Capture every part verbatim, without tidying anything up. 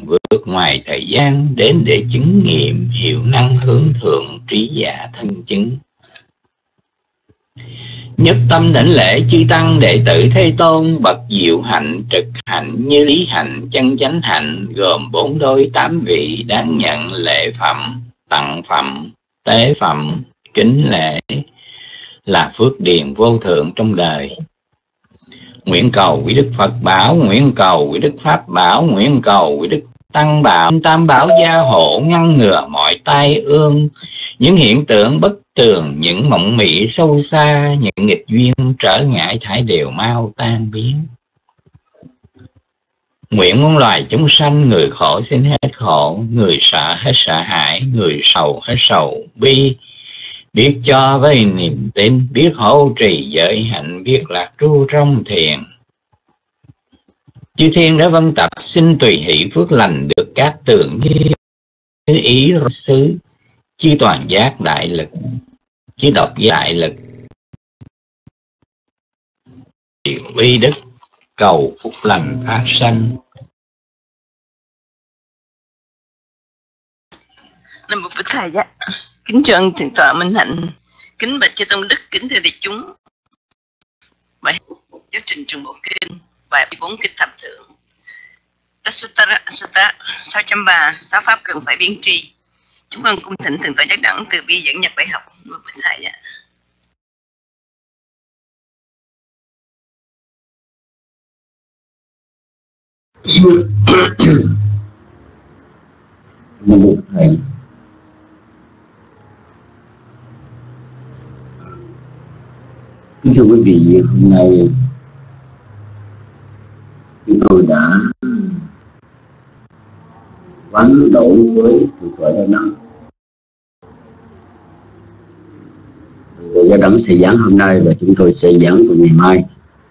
vượt ngoài thời gian đến để chứng nghiệm hiệu năng hướng thượng trí giả thân chứng. Nhất tâm đảnh lễ chư tăng đệ tử Thế Tôn, bậc diệu hạnh trực hạnh như lý hạnh chân chánh hạnh, gồm bốn đôi tám vị đáng nhận lễ phẩm, tặng phẩm, tế phẩm, kính lễ, là phước điền vô thượng trong đời. Nguyện cầu quý Đức Phật bảo, nguyện cầu quý Đức Pháp bảo, nguyện cầu quý Đức Tăng bảo, tam bảo gia hộ ngăn ngừa mọi tai ương, những hiện tượng bất tường, những mộng mị sâu xa, những nghịch duyên trở ngại thải đều mau tan biến. Nguyện muôn loài chúng sanh, người khổ xin hết khổ, người sợ hết sợ hãi, người sầu hết sầu bi, biết cho với niềm tin, biết hộ trì giới hạnh, biết lạc trú trong thiền. Chư thiên đã vân tập xin tùy hỷ phước lành được các tường như ý xứ, chư toàn giác đại lực, chư độc đại lực, uy đức cầu phúc lành phát sanh. Nam mô Bổn Thầy giá. Kính thưa thượng tọa Minh Hạnh, kính bạch chư tôn đức, kính thưa đại chúng. Bài giáo trình trường bộ kinh bài bốn kinh thập thượng. Sutta Sutta sáu trăm ba, sáu pháp cần phải biến tri. Chúng con cung thỉnh thượng tọa giác đẳng từ bi dẫn nhập bài học. Nam mô Bổn Thầy giá. Nam mô Thầy. Kính thưa quý vị, hôm nay chúng tôi đã vắng đổi với thượng tọa Giáo Đẳng. Thượng tọa Giáo Đẳng sẽ giảng hôm nay và chúng tôi sẽ giảng vào ngày mai.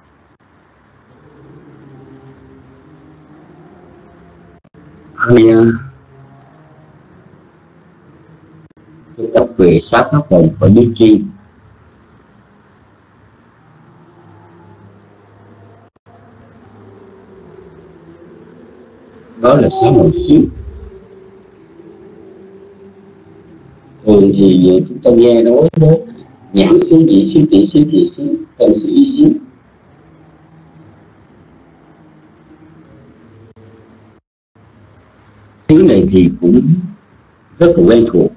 Hai cái tập về sát pháp hồn phải biết tri. Đó là sáu hồn xíu. Thường thì chúng ta nghe nói đến nhãn xíu, nhị xíu, tỷ xíu, tỷ xíu, thân xíu, ý xíu. Xíu này thì cũng rất là quen thuộc.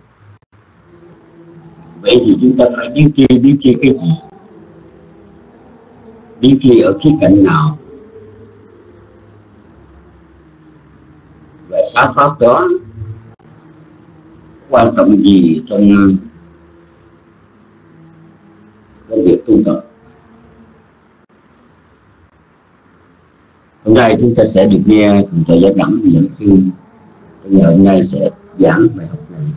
Vậy thì chúng ta phải biết tri, biết tri cái gì? Biết tri ở khía cạnh nào? Và sáu pháp đó quan trọng gì trong trong việc tu tập? Hôm nay chúng ta sẽ được nghe thượng tọa Giác Đẳng giảng sư trong ngày hôm nay sẽ giảng bài học này.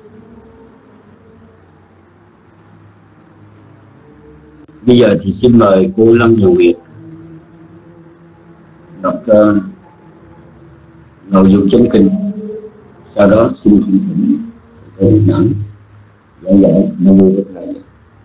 Bây giờ thì xin mời cô Lâm Thị Nguyệt đọc uh, nội dung chánh kinh. Sau đó xin thỉnh thỉnh thầy Đẳng giảng dạy. Nam mô Bổn Thầy.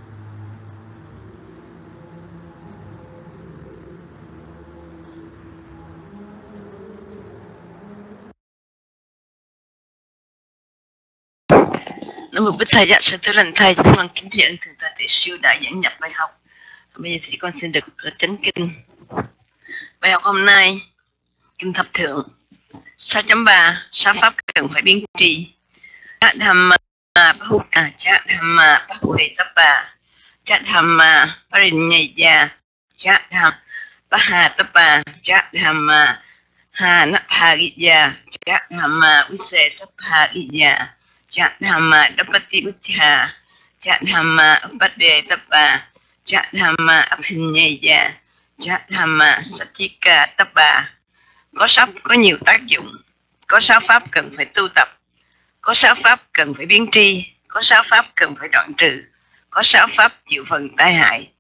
Nam mô Bổn Thầy giá. Sư thưa lành thầy, chúng con kính tri ân thượng tọa Tỳ Siêu đã dẫn nhập bài học. Bây giờ thì con xin được chánh kinh. Bài học hôm nay kinh thập thượng sáu chấm ba, sáu pháp cần phải biến tri. Dhamma Bhuta cha Dhamma Bhuhetapa cha Dhamma Parinyaya cha Dhamma Pahatapa cha Dhamma Hanaphagiya cha Dhamma Visesaphagiya cha Dhamma Dapati Buddha cha Dhamma Upadetapa cha Dhamma Abhinyaya cha Dhamma Satika Tapa. Có sáu có nhiều tác dụng, có sáu pháp cần phải tu tập, có sáu pháp cần phải biến tri, có sáu pháp cần phải đoạn trừ, có sáu pháp chịu phần tai hại.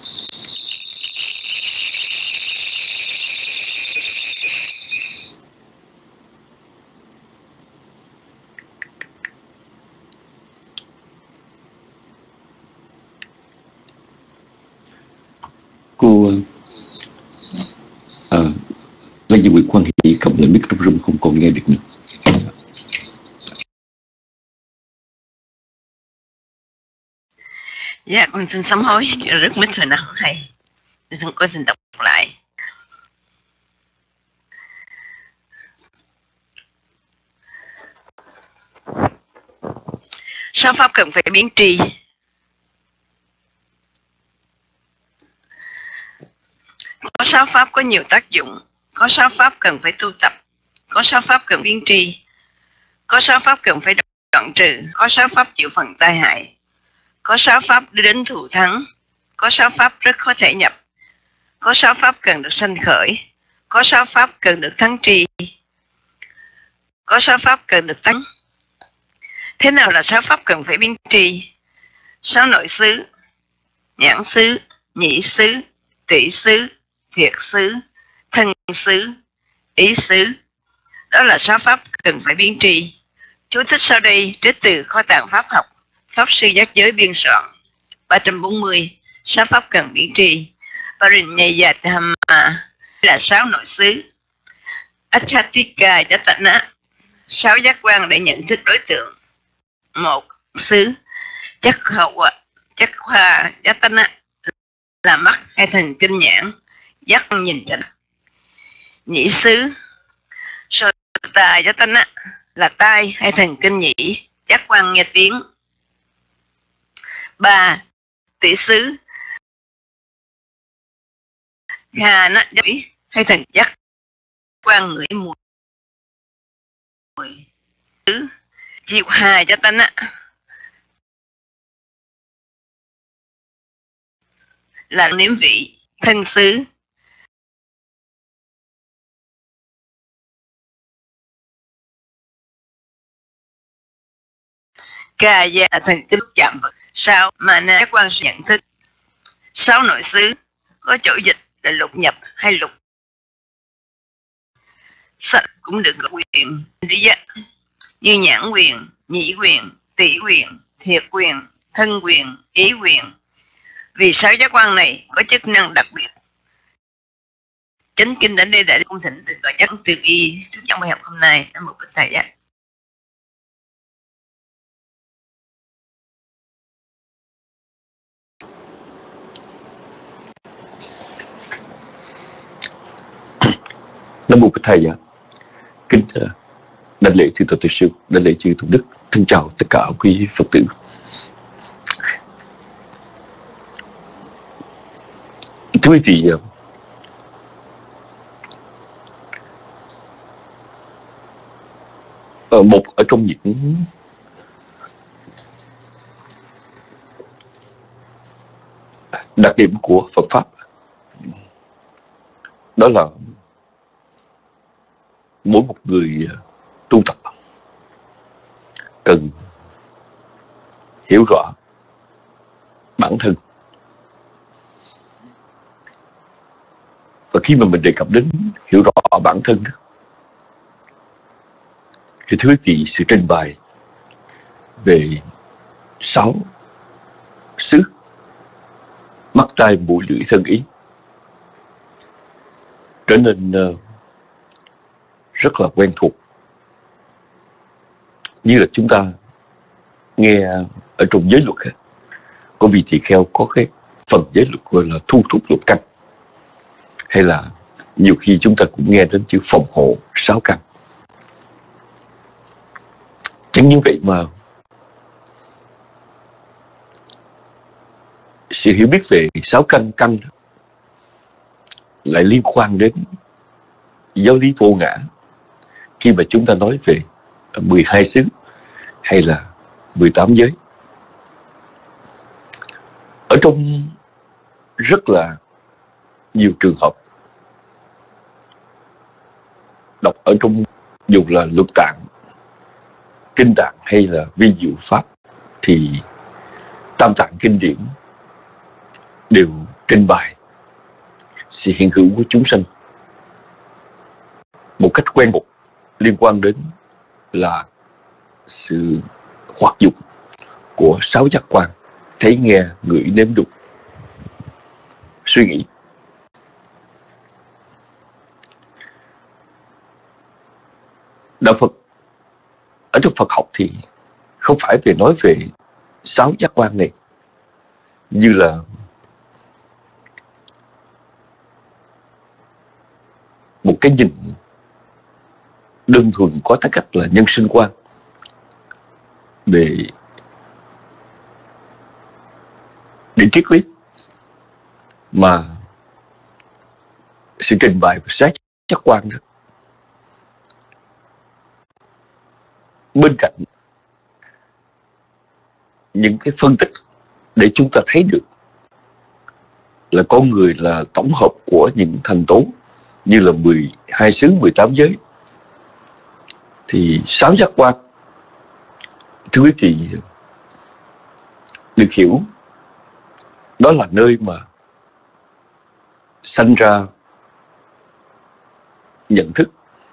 Cô à, lấy những quan hệ cộng lại biết trong room không còn nghe được nữa. Dạ, con xin sám hối, rất mít rồi nào hay. Con xin đọc lại. Sáu pháp cần phải biến tri. Có sáu pháp có nhiều tác dụng. Có sáu pháp cần phải tu tập. Có sáu pháp cần biến tri. Có sáu pháp cần phải đoạn trừ. Có sáu pháp chịu phần tai hại. Có sáu pháp đưa đến thù thắng. Có sáu pháp rất khó thể nhập. Có sáu pháp cần được sanh khởi. Có sáu pháp cần được thắng tri. Có sáu pháp cần được tánh. Thế nào là sáu pháp cần phải biến tri? Sáu nội xứ, nhãn xứ, nhĩ xứ, tỷ xứ, thiệt xứ, thân xứ, ý xứ. Đó là sáu pháp cần phải biến tri. Chú thích sau đây trích từ kho tàng pháp học, Pháp sư Giác Giới biên soạn. Ba trăm bốn mươi. Sáu pháp cần biến tri. Parinyaya-dhamma là sáu nội xứ. Acchatika Yatana, sáu giác quan để nhận thức đối tượng. Một xứ. Chắc hậu chắc hoa Yatana là mắt hay thần kinh nhãn, giác nhìn thấy. Nhĩ xứ. Sota Yatana là tai hay thần kinh nhĩ, giác quan nghe tiếng. Ba. Tỷ xứ. Kha nó hay thần giác quan ngửi mùi. Tứ. Chiêu hà Yatana là nếm vị. Thân xứ. Kaya là thần kinh chạm vật. Sáu. Mana giác quan nhận thức. Sáu nội xứ có chỗ dịch là lục nhập hay lục sắc, cũng được gọi quyền lý giác như nhãn quyền, nhĩ quyền, tỷ quyền, thiệt quyền, thân quyền, ý quyền. Vì sáu giác quan này có chức năng đặc biệt. Chánh kinh đến đây đã cung thỉnh từ gọi giác từ y thuyết giảng bài học hôm nay. Nam mô Bích Thầy giác. Nam mô Bích Thầy ạ. Kính đảnh lễ chư Tổ Sư Sư, đảnh lễ chư Tôn Đức, thân chào tất cả quý Phật tử. Thưa quý vị, ở một ở trong những đặc điểm của Phật pháp đó là mỗi một người tu tập cần hiểu rõ bản thân. Và khi mà mình đề cập đến hiểu rõ bản thân đó, thì thưa quý vị, sự trình bày về sáu xứ mắt tai mũi lưỡi thân ý trở nên uh, rất là quen thuộc. Như là chúng ta nghe ở trong giới luật, có vị tỳ kheo có cái phần giới luật gọi là thu thúc lục căn, hay là nhiều khi chúng ta cũng nghe đến chữ phòng hộ sáu căn. Chẳng như vậy mà sự hiểu biết về sáu căn căn lại liên quan đến giáo lý vô ngã, khi mà chúng ta nói về mười hai xứ hay là mười tám giới. Ở trong rất là nhiều trường hợp đọc ở trong dù là luật tạng, kinh tạng hay là vi diệu pháp, thì tam tạng kinh điển đều trình bày sự hiện hữu của chúng sanh một cách quen thuộc liên quan đến là sự hoạt dụng của sáu giác quan: thấy, nghe, ngửi, nếm, đụng, suy nghĩ. Đạo Phật ở trong Phật học thì không phải về nói về sáu giác quan này như là một cái nhìn đơn thuần có tính cách là nhân sinh quan về đến triết lý, mà sự trình bày về sáu giác quan đó bên cạnh những cái phân tích để chúng ta thấy được là con người là tổng hợp của những thành tố như là mười hai xứ, mười tám giới, thì sáu giác quan, thưa quý vị, được hiểu đó là nơi mà sanh ra nhận thức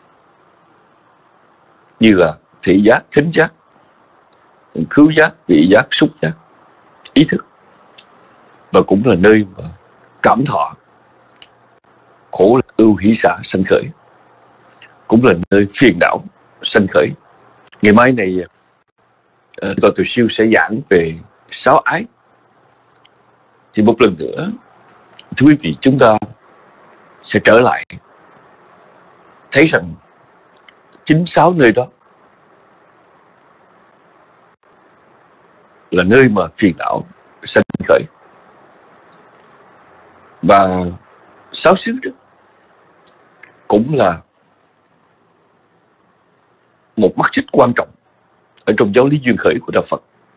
như là thị giác, thính giác, khứu giác, vị giác, xúc giác, ý thức, và cũng là nơi mà cảm thọ, khổ, ưu, hỷ, xả sanh khởi, cũng là nơi phiền não sanh khởi. Ngày mai này uh, Toàn Từ Siêu sẽ giảng về sáu ái. Thì một lần nữa, thưa quý vị, chúng ta sẽ trở lại thấy rằng chính sáu nơi đó là nơi mà phiền não sanh khởi. Và sáu xứ đó cũng là một mắt xích quan trọng ở trong giáo lý duyên khởi của Đạo Phật.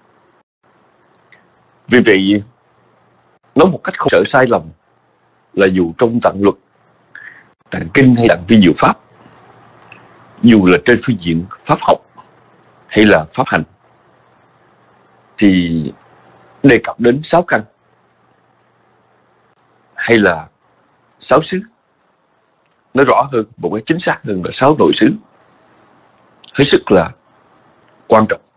Vì vậy, nói một cách không sợ sai lầm là dù trong tạng luật, tạng kinh hay tạng vi diệu pháp, dù là trên phương diện pháp học hay là pháp hành, thì đề cập đến sáu căn hay là sáu xứ, nói rõ hơn, một cái chính xác hơn là sáu nội xứ, hết sức là quan trọng.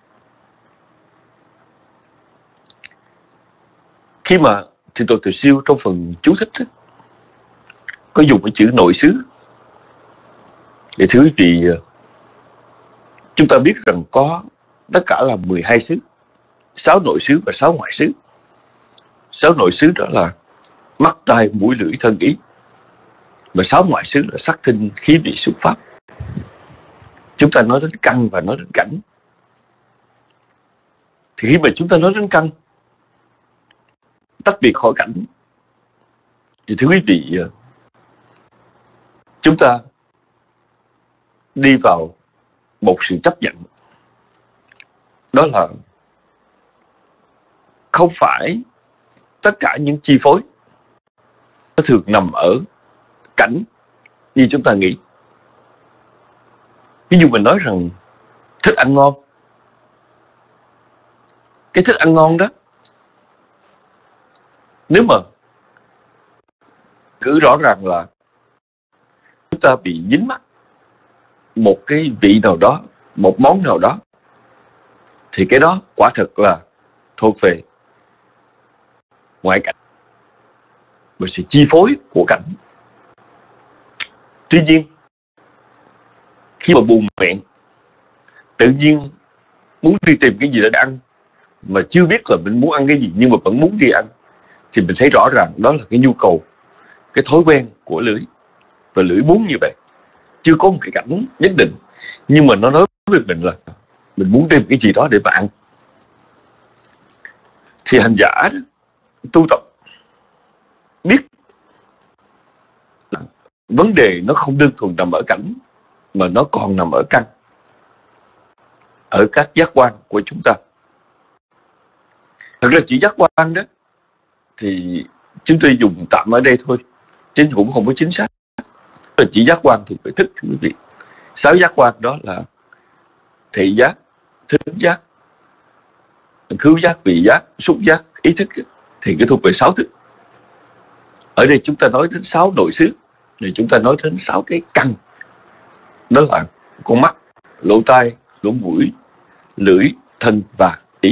Khi mà thì Toàn Từ Siêu trong phần chú thích đó, có dùng cái chữ nội xứ để thưa quý vị, chúng ta biết rằng có tất cả là mười hai xứ, sáu nội xứ và sáu ngoại xứ. Sáu nội xứ đó là mắt, tai, mũi, lưỡi, thân, ý, mà sáu ngoại xứ là sắc, thinh, khí, vị, xúc, pháp. Chúng ta nói đến căn và nói đến cảnh. Thì khi mà chúng ta nói đến căn, tách biệt khỏi cảnh, thì thưa quý vị, chúng ta đi vào một sự chấp nhận, đó là không phải tất cả những chi phối nó thường nằm ở cảnh như chúng ta nghĩ. Ví dụ mình nói rằng thích ăn ngon, cái thích ăn ngon đó, nếu mà cứ rõ ràng là chúng ta bị dính mắc một cái vị nào đó, một món nào đó, thì cái đó quả thực là thuộc về ngoại cảnh và sự chi phối của cảnh. Tuy nhiên, khi mà buồn miệng, tự nhiên muốn đi tìm cái gì để ăn, mà chưa biết là mình muốn ăn cái gì nhưng mà vẫn muốn đi ăn, thì mình thấy rõ ràng đó là cái nhu cầu, cái thói quen của lưỡi. Và lưỡi muốn như vậy, chưa có một cái cảnh nhất định, nhưng mà nó nói với mình là mình muốn tìm cái gì đó để mà ăn. Thì hành giả tu tập biết là vấn đề nó không đơn thuần nằm ở cảnh, mà nó còn nằm ở căn, ở các giác quan của chúng ta. Thật ra chỉ giác quan đó thì chúng tôi dùng tạm ở đây thôi, chứ cũng không có chính xác. Là chỉ giác quan thuộc về thức, thưa quý vị. Sáu giác quan đó là thị giác, thính giác, khứu giác, vị giác, xúc giác, ý thức, thì cái thuộc về sáu thức. Ở đây chúng ta nói đến sáu nội xứ, thì chúng ta nói đến sáu cái căn, đó là con mắt, lỗ tai, lỗ mũi, lưỡi, thân và ý.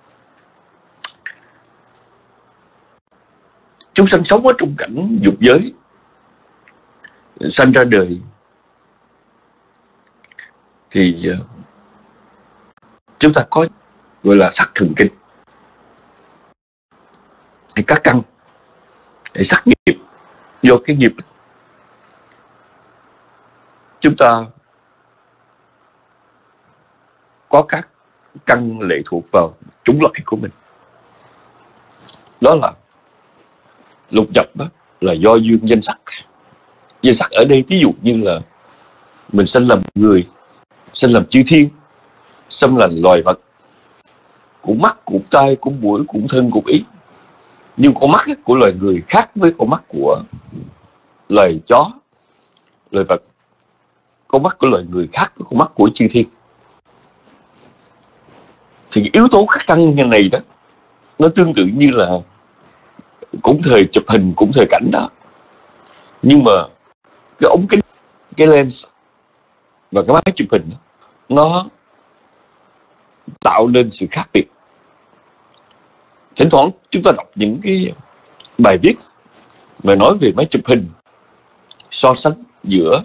Chúng sanh sống ở trong cảnh dục giới, sanh ra đời thì chúng ta có gọi là sắc thần kinh hay các căn để sắc nghiệp. Do cái nghiệp chúng ta có các căn lệ thuộc vào chủng loại của mình, đó là lục nhập đó, là do duyên danh sắc. Danh sắc ở đây ví dụ như là mình sinh làm người, sinh làm chư thiên, sinh làm loài vật, cũng mắt, cũng tai, cũng mũi, cũng thân, cũng ý. Nhưng con mắt của loài người khác với con mắt của loài chó, loài vật. Con mắt của loài người khác với con mắt của chư thiên. Thì yếu tố các căn như này đó, nó tương tự như là cũng thời chụp hình, cũng thời cảnh đó. Nhưng mà cái ống kính, cái lens và cái máy chụp hình đó, nó tạo nên sự khác biệt. Thỉnh thoảng chúng ta đọc những cái bài viết mà nói về máy chụp hình, so sánh giữa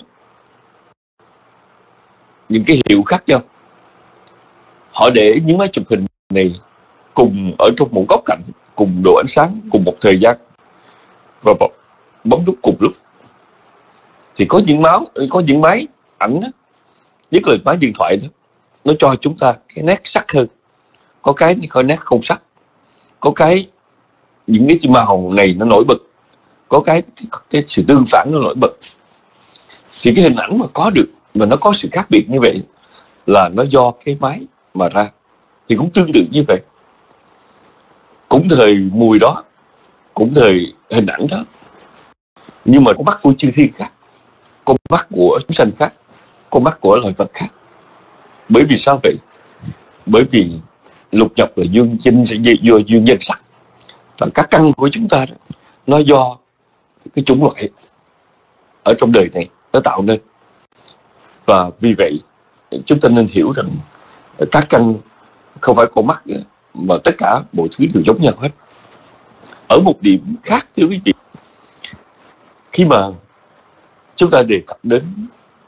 những cái hiệu khác nhau. Họ để những máy chụp hình này cùng ở trong một góc cạnh, cùng độ ánh sáng, cùng một thời gian và bấm nút cùng lúc. Thì có những máu, có những máy ảnh đó, nhất là máy điện thoại đó, nó cho chúng ta cái nét sắc hơn, có cái có nét không sắc, có cái những cái màu này nó nổi bật, có cái, cái sự tương phản nó nổi bật. Thì cái hình ảnh mà có được mà nó có sự khác biệt như vậy là nó do cái máy mà ra. Thì cũng tương tự như vậy, cũng thời mùi đó, cũng thời hình ảnh đó, nhưng mà con mắt của chư thiên khác, con mắt của chúng sanh khác, con mắt của loài vật khác. Bởi vì sao vậy? Bởi vì lục nhập là duyên danh, do duyên danh sắc, và các căn của chúng ta đó, nó do cái chủng loại ở trong đời này nó tạo nên. Và vì vậy chúng ta nên hiểu rằng các căn không phải con mắt nữa, mà tất cả mọi thứ đều giống nhau hết. Ở một điểm khác thưa quý vị, khi mà chúng ta đề cập đến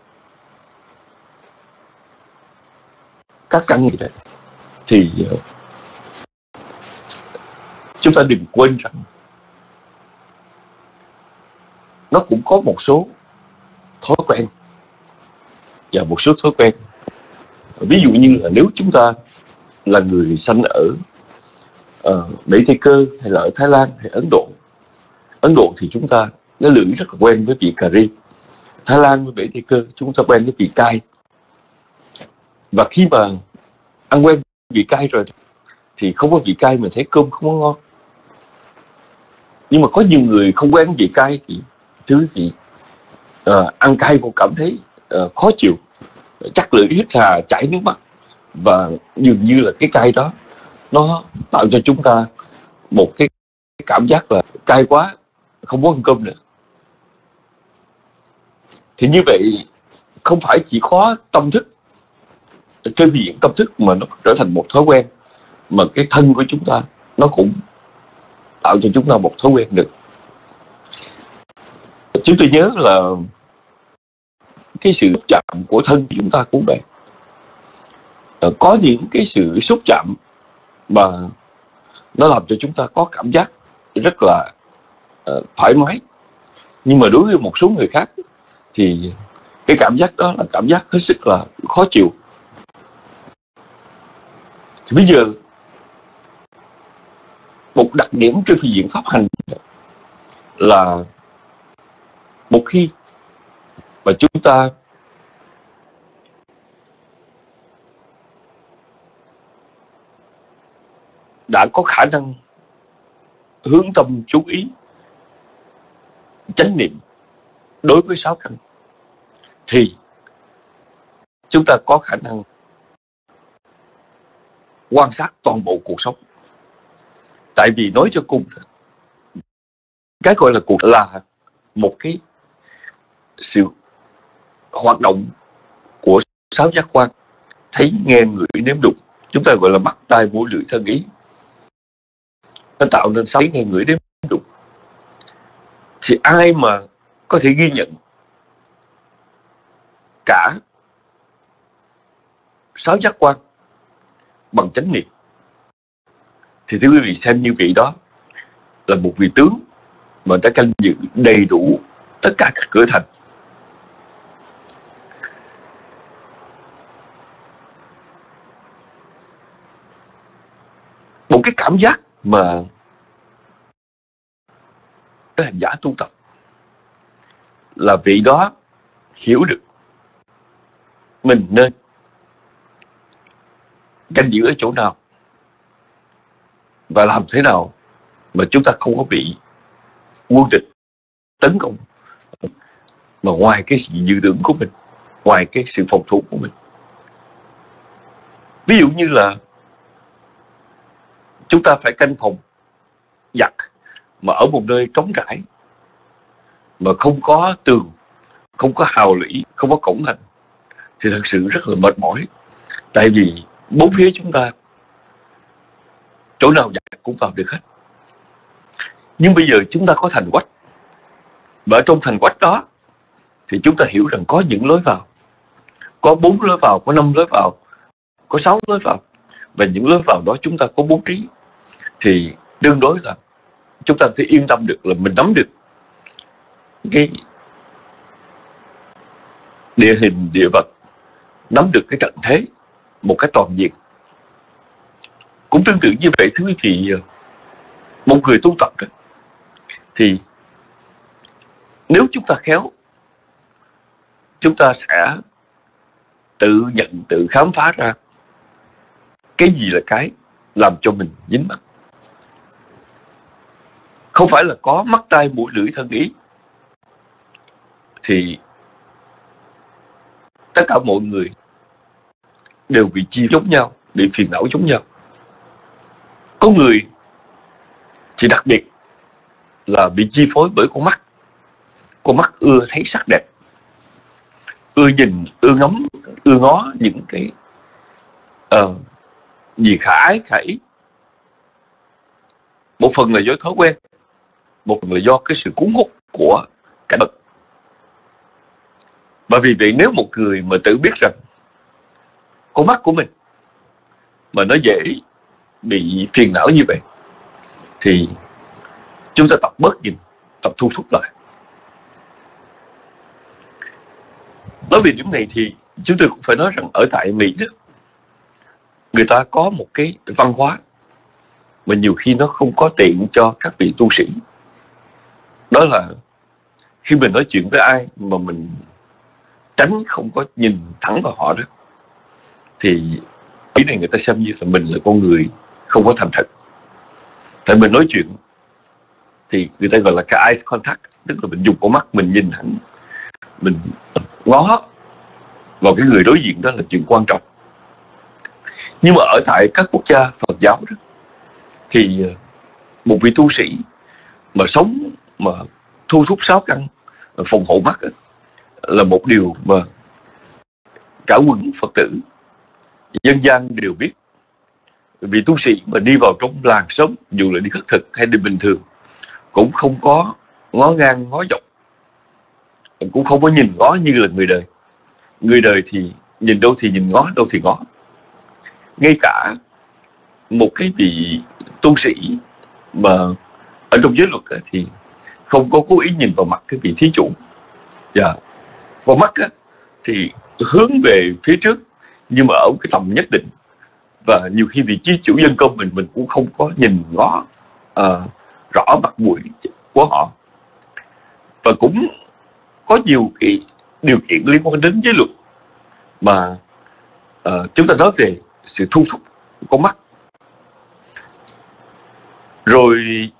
các căn này đấy, thì chúng ta đừng quên rằng nó cũng có một số thói quen và một số thói quen. Ví dụ như là nếu chúng ta là người sanh ở uh, Bể Tây Cơ, hay là ở Thái Lan hay Ấn Độ. Ấn Độ thì chúng ta cái lưỡi rất là quen với vị cà ri. Thái Lan với Bể Tây Cơ chúng ta quen với vị cay. Và khi mà ăn quen vị cay rồi thì không có vị cay mình thấy cơm không có ngon. Nhưng mà có nhiều người không quen vị cay thì thứ thì uh, ăn cay cũng cảm thấy uh, khó chịu, chắc lưỡi, hít hà, chảy nước mắt. Và dường như là cái cay đó nó tạo cho chúng ta một cái cảm giác là cay quá, không muốn ăn cơm nữa. Thì như vậy không phải chỉ có tâm thức, trên phương diện tâm thức mà nó trở thành một thói quen, mà cái thân của chúng ta nó cũng tạo cho chúng ta một thói quen được. Chúng tôi nhớ là cái sự chạm của thân của chúng ta cũng vậy. Có những cái sự xúc chạm mà nó làm cho chúng ta có cảm giác rất là uh, thoải mái. Nhưng mà đối với một số người khác thì cái cảm giác đó là cảm giác hết sức là khó chịu. Thì bây giờ một đặc điểm trên phương diện pháp hành là một khi mà chúng ta đã có khả năng hướng tâm chú ý, chánh niệm đối với sáu căn, thì chúng ta có khả năng quan sát toàn bộ cuộc sống. Tại vì nói cho cùng cái gọi là cuộc là một cái sự hoạt động của sáu giác quan: thấy, nghe, ngửi, nếm, đụng. Chúng ta gọi là mắt, tai, mũi, lưỡi, thân, ý. Nó tạo nên sáu nghe, ngửi, nếm, đụng. Thì ai mà có thể ghi nhận cả sáu giác quan bằng chánh niệm thì thưa quý vị, xem như vị đó là một vị tướng mà đã canh giữ đầy đủ tất cả các cửa thành. Một cái cảm giác mà cái hành giả tu tập là vị đó hiểu được mình nên canh giữ ở chỗ nào và làm thế nào mà chúng ta không có bị quân địch tấn công mà ngoài cái sự dự tưởng của mình, ngoài cái sự phòng thủ của mình. Ví dụ như là chúng ta phải canh phòng giặc mà ở một nơi trống trải, mà không có tường, không có hào lũy, không có cổng thành, thì thật sự rất là mệt mỏi. Tại vì bốn phía chúng ta chỗ nào giặc cũng vào được hết. Nhưng bây giờ chúng ta có thành quách, và ở trong thành quách đó thì chúng ta hiểu rằng có những lối vào, có bốn lối vào, có năm lối vào, có sáu lối vào, và những lối vào đó chúng ta có bố trí, thì tương đối là chúng ta phải yên tâm được là mình nắm được cái địa hình, địa vật, nắm được cái trận thế một cách toàn diện. Cũng tương tự như vậy, thưa quý vị, một người tu tập đó, thì nếu chúng ta khéo, chúng ta sẽ tự nhận, tự khám phá ra cái gì là cái làm cho mình dính mắc. Không phải là có mắt, tai, mũi, lưỡi, thân, ý thì tất cả mọi người đều bị chi giống nhau, bị phiền não giống nhau. Có người thì đặc biệt là bị chi phối bởi con mắt. Con mắt ưa thấy sắc đẹp, ưa nhìn, ưa ngắm, ưa ngó những cái uh, gì khả ái, khả ý. Một phần là do thói quen, một phần là do cái sự cuốn hút của cảnh vật. Bởi vì vậy, nếu một người mà tự biết rằng con mắt của mình mà nó dễ bị phiền não như vậy, thì chúng ta tập bớt nhìn, tập thu thúc lại. Nói về điểm này thì chúng tôi cũng phải nói rằng ở tại Mỹ đó, người ta có một cái văn hóa mà nhiều khi nó không có tiện cho các vị tu sĩ. Đó là khi mình nói chuyện với ai mà mình tránh không có nhìn thẳng vào họ đó, thì ý này người ta xem như là mình là con người không có thành thật. Tại mình nói chuyện thì người ta gọi là cái eye contact, tức là mình dùng con mắt mình nhìn thẳng, mình ngó vào cái người đối diện, đó là chuyện quan trọng. Nhưng mà ở tại các quốc gia Phật giáo đó, thì một vị tu sĩ mà sống mà thu thúc sáu căn phòng hộ mắt đó, là một điều mà cả quần Phật tử dân gian đều biết. Vì tu sĩ mà đi vào trong làng sớm, dù là đi khất thực hay đi bình thường, cũng không có ngó ngang ngó dọc, cũng không có nhìn ngó như là người đời. Người đời thì nhìn đâu thì nhìn ngó, đâu thì ngó. Ngay cả một cái vị tu sĩ mà ở trong giới luật thì không có cố ý nhìn vào mặt cái vị thí chủ. Dạ. Vào mắt thì hướng về phía trước, nhưng mà ở cái tầm nhất định. Và nhiều khi vị thí chủ dân công mình mình cũng không có nhìn ngó uh, rõ mặt mũi của họ. Và cũng có nhiều cái điều kiện liên quan đến giới luật mà uh, chúng ta nói về sự thu thúc của con mắt. Rồi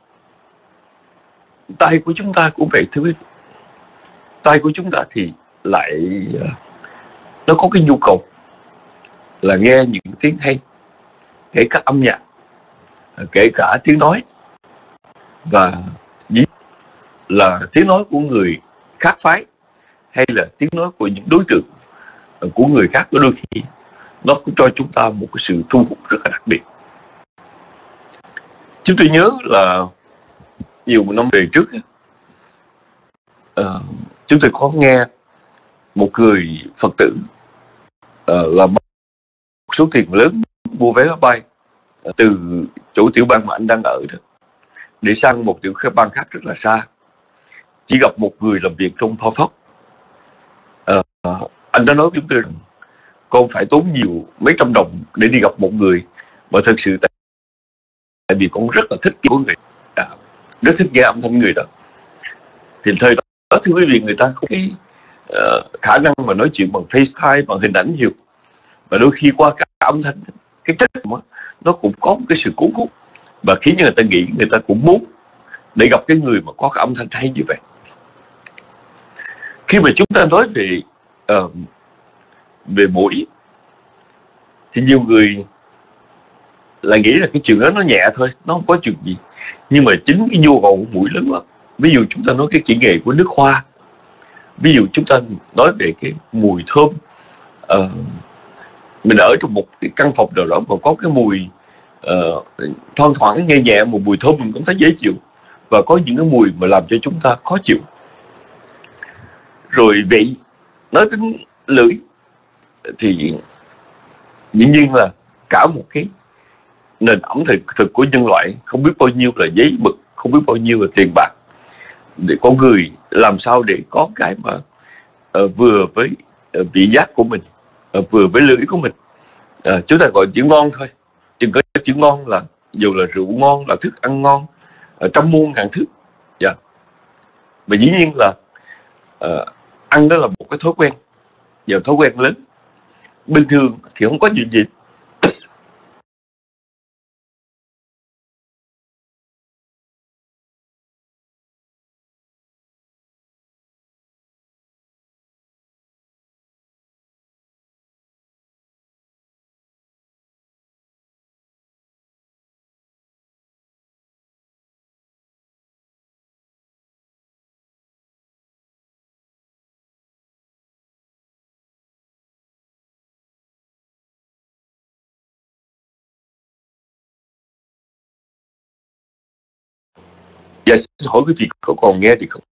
tay của chúng ta cũng vậy, thưa quý vị. Tay của chúng ta thì lại uh, nó có cái nhu cầu là nghe những tiếng hay, kể cả âm nhạc, kể cả tiếng nói, và là tiếng nói của người khác phái hay là tiếng nói của những đối tượng của người khác, đôi khi nó cũng cho chúng ta một cái sự thu hút rất là đặc biệt. Chúng tôi nhớ là nhiều năm về trước, uh, chúng tôi có nghe một người Phật tử uh, là một số tiền lớn mua vé máy bay từ chỗ tiểu bang mà anh đang ở đó để sang một tiểu bang khác rất là xa. Chỉ gặp một người làm việc trong Pho Phóc. Uh, anh đã nói với chúng tôi rằng con phải tốn nhiều mấy trăm đồng để đi gặp một người mà thật sự tại, tại vì con rất là thích của người, à, rất thích nghe âm thanh người đó. Thì thời đó thưa quý vị, người ta có cái uh, khả năng mà nói chuyện bằng FaceTime, bằng hình ảnh nhiều, và đôi khi qua cả âm thanh, cái chất đó, nó cũng có một cái sự cuốn hút và khiến người ta nghĩ người ta cũng muốn để gặp cái người mà có cái âm thanh hay như vậy. Khi mà chúng ta nói về uh, về mũi thì nhiều người lại nghĩ là cái chuyện đó nó nhẹ thôi, nó không có chuyện gì. Nhưng mà chính cái nhu cầu của mũi lớn lắm. Ví dụ chúng ta nói cái kỹ nghệ của nước hoa, ví dụ chúng ta nói về cái mùi thơm, uh, mình ở trong một cái căn phòng nào đó mà có cái mùi uh, thoang thoảng nghe nhẹ, một mùi thơm mình cũng thấy dễ chịu, và có những cái mùi mà làm cho chúng ta khó chịu. Rồi vị, nói đến lưỡi thì dĩ nhiên là cả một cái nền ẩm thực thực của nhân loại, không biết bao nhiêu là giấy mực, không biết bao nhiêu là tiền bạc, để con người làm sao để có cái mà uh, vừa với uh, vị giác của mình, uh, vừa với lưỡi của mình. Uh, chúng ta gọi chữ ngon thôi, chừng có chữ ngon là dù là rượu ngon, là thức ăn ngon, uh, trăm muôn ngàn thứ. Yeah. Và dĩ nhiên là uh, ăn đó là một cái thói quen, và thói quen lớn. Bình thường thì không có chuyện gì. Dạ, xin hỏi quý vị có còn nghe được không?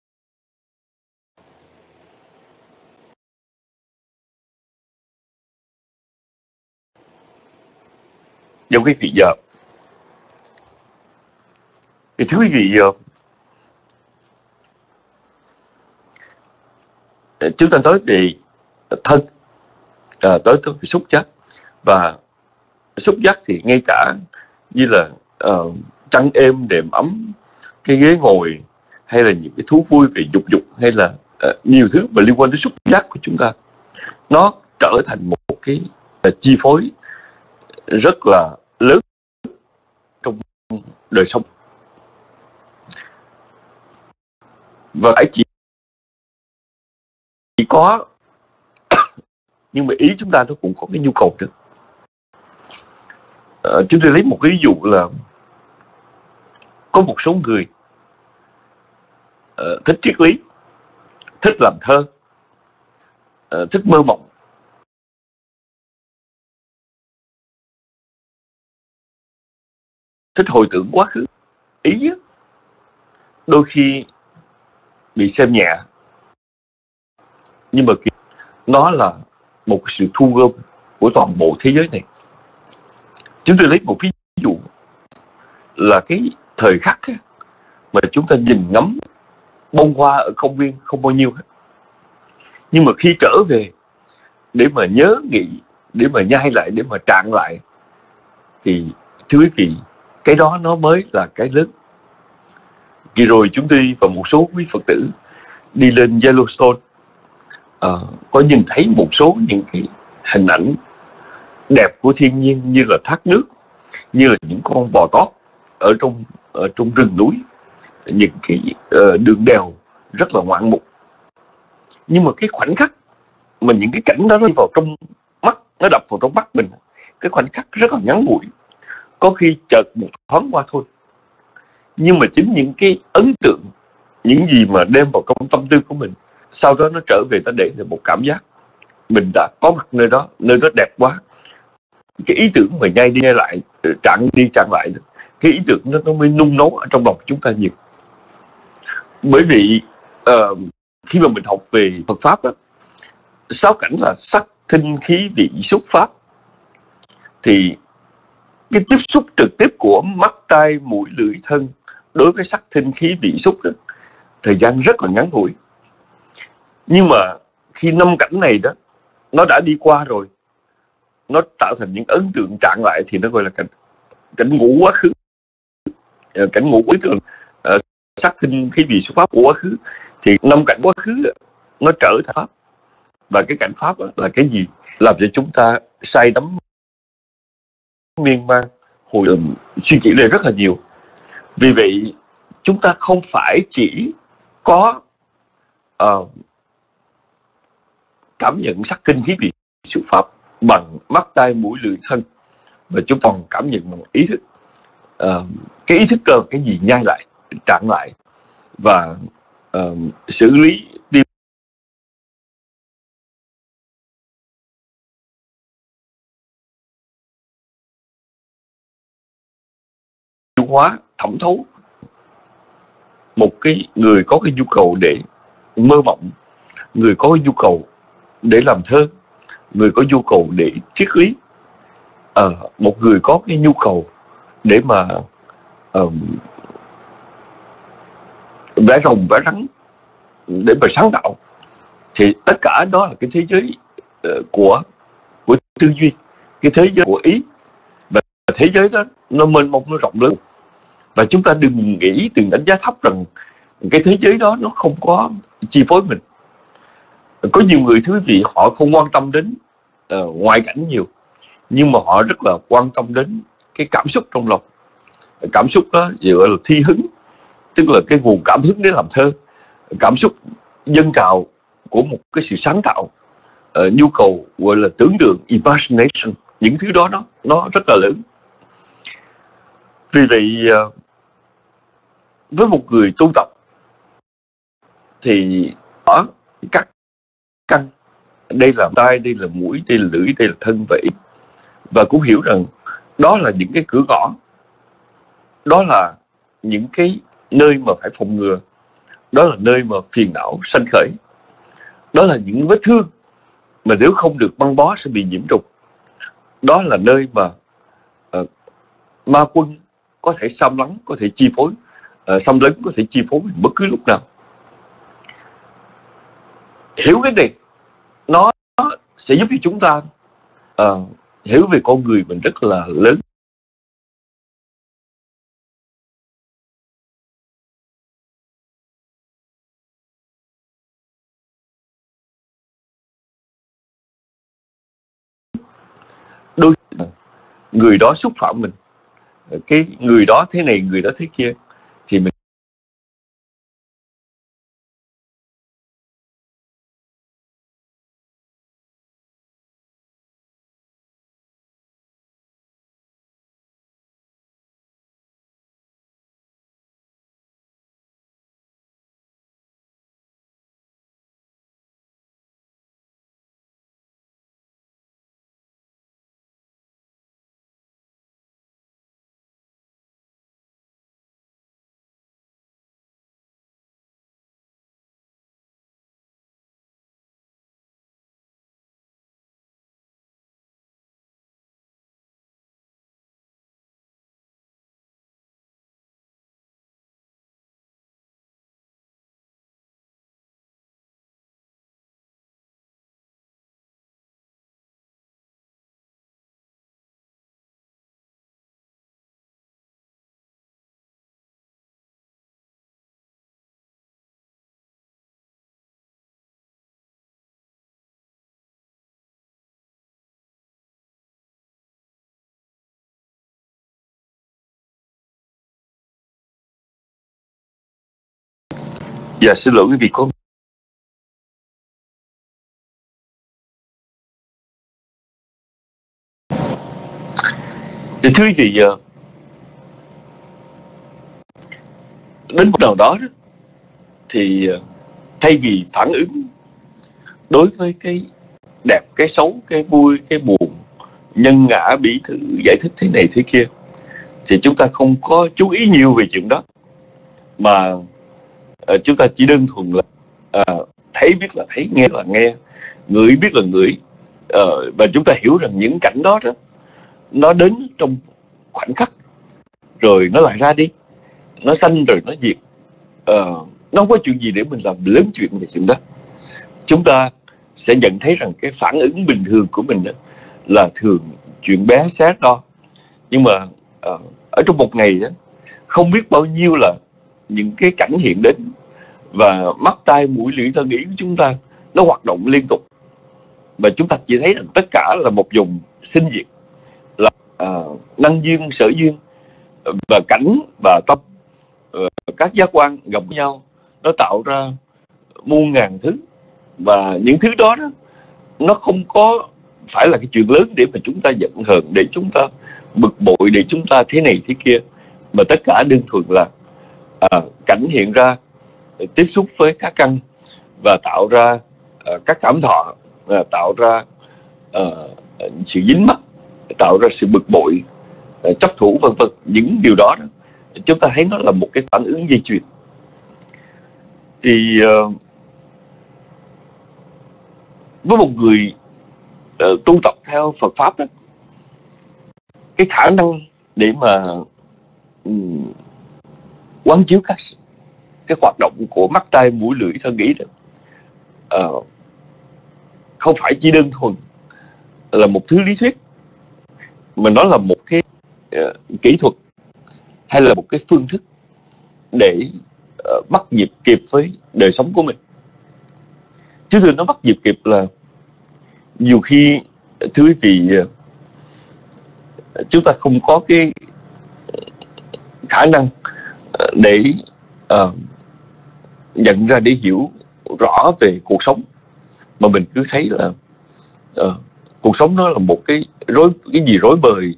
Dạ quý vị, giờ thì thưa quý vị, giờ chúng ta nói về thân, à, nói tới về xúc giác, và xúc giác thì ngay cả như là uh, chăn êm đệm ấm, cái ghế ngồi, hay là những cái thú vui về dục dục, hay là uh, nhiều thứ mà liên quan đến xúc giác của chúng ta, nó trở thành một cái uh, chi phối rất là lớn trong đời sống. Và phải chỉ, chỉ có nhưng mà ý chúng ta nó cũng có cái nhu cầu nữa. Uh, chúng tôi lấy một cái ví dụ là có một số người uh, thích triết lý, thích làm thơ, uh, thích mơ mộng, thích hồi tưởng quá khứ. Ý đôi khi bị xem nhẹ, nhưng mà nó là một sự thu gom của toàn bộ thế giới này. Chúng tôi lấy một ví dụ là cái thời khắc mà chúng ta nhìn ngắm bông hoa ở công viên không bao nhiêu hết, nhưng mà khi trở về để mà nhớ nghĩ, để mà nhai lại, để mà trạng lại, thì thưa quý vị, cái đó nó mới là cái lớn. Kỳ rồi chúng tôi và một số quý Phật tử đi lên Yellowstone, uh, có nhìn thấy một số những cái hình ảnh đẹp của thiên nhiên, như là thác nước, như là những con bò tót ở trong ở trong rừng núi, những cái uh, đường đèo rất là ngoạn mục. Nhưng mà cái khoảnh khắc mà những cái cảnh đó nó đi vào trong mắt, nó đập vào trong mắt mình, cái khoảnh khắc rất là ngắn ngủi, có khi chợt một thoáng qua thôi. Nhưng mà chính những cái ấn tượng những gì mà đem vào trong tâm tư của mình, sau đó nó trở về, ta để lại một cảm giác mình đã có mặt nơi đó, nơi đó đẹp quá. Cái ý tưởng mà nhai đi nhai lại, trạng đi trạng lại, cái ý tưởng nó, nó mới nung nấu ở trong lòng chúng ta nhiều. Bởi vì uh, khi mà mình học về Phật Pháp đó, sáu cảnh là sắc, thinh, khí, vị, xúc, pháp, thì cái tiếp xúc trực tiếp của mắt, tai, mũi, lưỡi, thân đối với sắc, thinh, khí, vị, xúc đó, thời gian rất là ngắn ngủi. Nhưng mà khi năm cảnh này đó nó đã đi qua rồi, nó tạo thành những ấn tượng trạng lại, thì nó gọi là cảnh cảnh ngũ quá khứ. Cảnh ngũ tức là uh, sắc, thinh, khí, vị, xúc, pháp của quá khứ. Thì năm cảnh quá khứ nó trở thành pháp. Và cái cảnh pháp là cái gì làm cho chúng ta say đắm, miên man, hồi um, suy nghĩ lên rất là nhiều. Vì vậy chúng ta không phải chỉ có uh, cảm nhận sắc, kinh, khí, vị, xúc, pháp bằng mắt, tai, mũi, lưỡi, thân, mà chúng còn cảm nhận bằng ý thức. Uh, cái ý thức đó là cái gì? Nhai lại, trạng lại và uh, xử lý tiêu hóa, thẩm thấu. Một cái người có cái nhu cầu để mơ mộng, người có cái nhu cầu để làm thơ, người có nhu cầu để triết lý, uh, một người có cái nhu cầu để mà um, vẽ rồng vẽ rắn, để mà sáng tạo, thì tất cả đó là cái thế giới uh, của của tư duy, cái thế giới của ý. Và thế giới đó nó mênh mông, nó rộng lớn. Và chúng ta đừng nghĩ, đừng đánh giá thấp rằng cái thế giới đó nó không có chi phối mình. Có nhiều người, thưa quý vị, họ không quan tâm đến uh, ngoại cảnh nhiều, nhưng mà họ rất là quan tâm đến cái cảm xúc trong lòng. Cảm xúc đó gọi là thi hứng, tức là cái nguồn cảm hứng để làm thơ. Cảm xúc dâng trào của một cái sự sáng tạo, uh, nhu cầu gọi là tưởng tượng, imagination. Những thứ đó nó, nó rất là lớn. Vì vậy uh, với một người tu tập thì ở các căn, đây là tai, đây là mũi, đây là lưỡi, đây là thân và ý, và cũng hiểu rằng đó là những cái cửa ngõ, đó là những cái nơi mà phải phòng ngừa, đó là nơi mà phiền não sanh khởi, đó là những vết thương mà nếu không được băng bó sẽ bị nhiễm trùng, đó là nơi mà uh, ma quân có thể xâm lấn, có thể chi phối, uh, xâm lấn có thể chi phối mình bất cứ lúc nào. Hiểu cái này, nó sẽ giúp cho chúng ta uh, hiểu về con người mình rất là lớn. Đôi khi người đó xúc phạm mình, cái người đó thế này, người đó thế kia, thì mình dạ xin lỗi quý vị có thì thưa quý vị, đến một nào đó, đó thì thay vì phản ứng đối với cái đẹp, cái xấu, cái vui, cái buồn, nhân ngã, bỉ thử, giải thích thế này thế kia, thì chúng ta không có chú ý nhiều về chuyện đó, mà uh, chúng ta chỉ đơn thuần là uh, thấy biết là thấy, nghe là nghe, ngửi biết là ngửi, uh, và chúng ta hiểu rằng những cảnh đó đó nó đến trong khoảnh khắc rồi nó lại ra đi, nó sanh rồi nó diệt. Uh, nó không có chuyện gì để mình làm lớn chuyện về chuyện đó. Chúng ta sẽ nhận thấy rằng cái phản ứng bình thường của mình đó là thường chuyện bé xé to, nhưng mà uh, ở trong một ngày đó không biết bao nhiêu là những cái cảnh hiện đến, và mắt tai mũi lưỡi thân ý của chúng ta nó hoạt động liên tục, và chúng ta chỉ thấy rằng tất cả là một vùng sinh diệt, là uh, năng duyên, sở duyên và cảnh và tâm, uh, các giác quan gặp nhau, nó tạo ra muôn ngàn thứ. Và những thứ đó, đó nó không có phải là cái chuyện lớn để mà chúng ta giận hờn, để chúng ta bực bội, để chúng ta thế này thế kia, mà tất cả đơn thuần là à, cảnh hiện ra, tiếp xúc với các căn và tạo ra à, các cảm thọ, à, tạo ra à, sự dính mắc, tạo ra sự bực bội, à, chấp thủ vân vân. Những điều đó, đó chúng ta thấy nó là một cái phản ứng dây chuyền. Thì uh, với một người uh, tu tập theo Phật Pháp đó, cái khả năng để mà um, quán chiếu các cái hoạt động của mắt tai mũi lưỡi thân ý đó, uh, không phải chỉ đơn thuần là một thứ lý thuyết, mà nó là một cái uh, kỹ thuật hay là một cái phương thức để uh, bắt nhịp kịp với đời sống của mình. Chứ thường nó bắt nhịp kịp là nhiều khi, thưa quý vị, uh, chúng ta không có cái khả năng uh, để uh, nhận ra, để hiểu rõ về cuộc sống, mà mình cứ thấy là uh, cuộc sống nó là một cái rối, cái gì rối bời,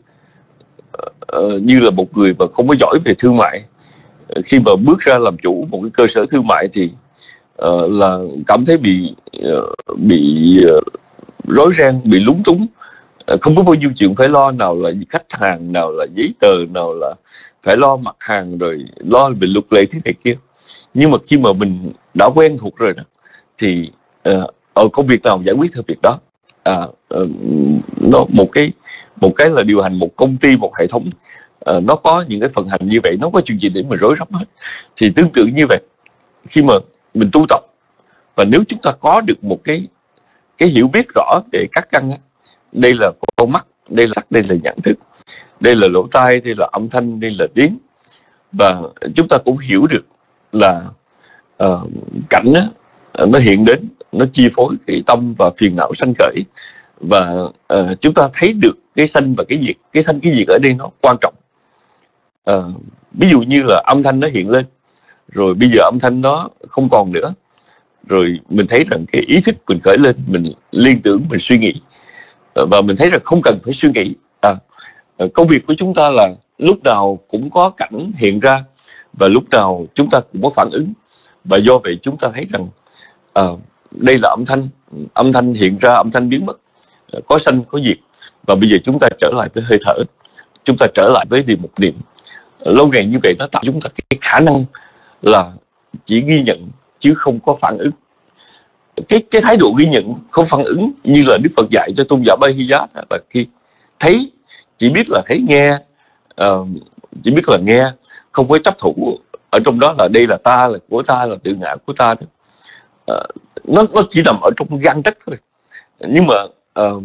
uh, như là một người mà không có giỏi về thương mại, uh, khi mà bước ra làm chủ một cái cơ sở thương mại thì uh, là cảm thấy bị uh, bị uh, rối ren, bị lúng túng, uh, không có bao nhiêu chuyện phải lo, nào là khách hàng, nào là giấy tờ, nào là phải lo mặt hàng, rồi lo về luật lệ thế này kia. Nhưng mà khi mà mình đã quen thuộc rồi đó, thì uh, ở công việc nào giải quyết theo việc đó. À, uh, nó một cái một cái là điều hành một công ty, một hệ thống, uh, nó có những cái phần hành như vậy, nó có chuyện gì để mà rối rắm hết. Thì tương tự như vậy, khi mà mình tu tập, và nếu chúng ta có được một cái cái hiểu biết rõ về các căn, đây là con mắt, đây là sắc, đây là nhận thức, đây là lỗ tai, đây là âm thanh, đây là tiếng, và chúng ta cũng hiểu được là uh, cảnh đó, nó hiện đến, nó chi phối cái tâm và phiền não sanh khởi, và uh, chúng ta thấy được cái sanh và cái diệt. Cái sanh cái diệt ở đây nó quan trọng. Uh, ví dụ như là âm thanh nó hiện lên, rồi bây giờ âm thanh nó không còn nữa, rồi mình thấy rằng cái ý thức mình khởi lên, mình liên tưởng, mình suy nghĩ, uh, và mình thấy rằng không cần phải suy nghĩ. À, uh, công việc của chúng ta là lúc nào cũng có cảnh hiện ra, và lúc nào chúng ta cũng có phản ứng. Và do vậy chúng ta thấy rằng à, đây là âm thanh, âm thanh hiện ra, âm thanh biến mất, có sanh có diệt. Và bây giờ chúng ta trở lại với hơi thở, chúng ta trở lại với niệm một niệm. Lâu ngày như vậy nó tạo chúng ta cái khả năng là chỉ ghi nhận chứ không có phản ứng. Cái cái thái độ ghi nhận không phản ứng như là Đức Phật dạy cho tôn giả Bahiyat, là khi thấy chỉ biết là thấy, nghe uh, chỉ biết là nghe, không có chấp thủ ở trong đó là đây là ta, là của ta, là tự ngã của ta đó. Uh, nó nó chỉ nằm ở trong gan tất thôi. Nhưng mà uh,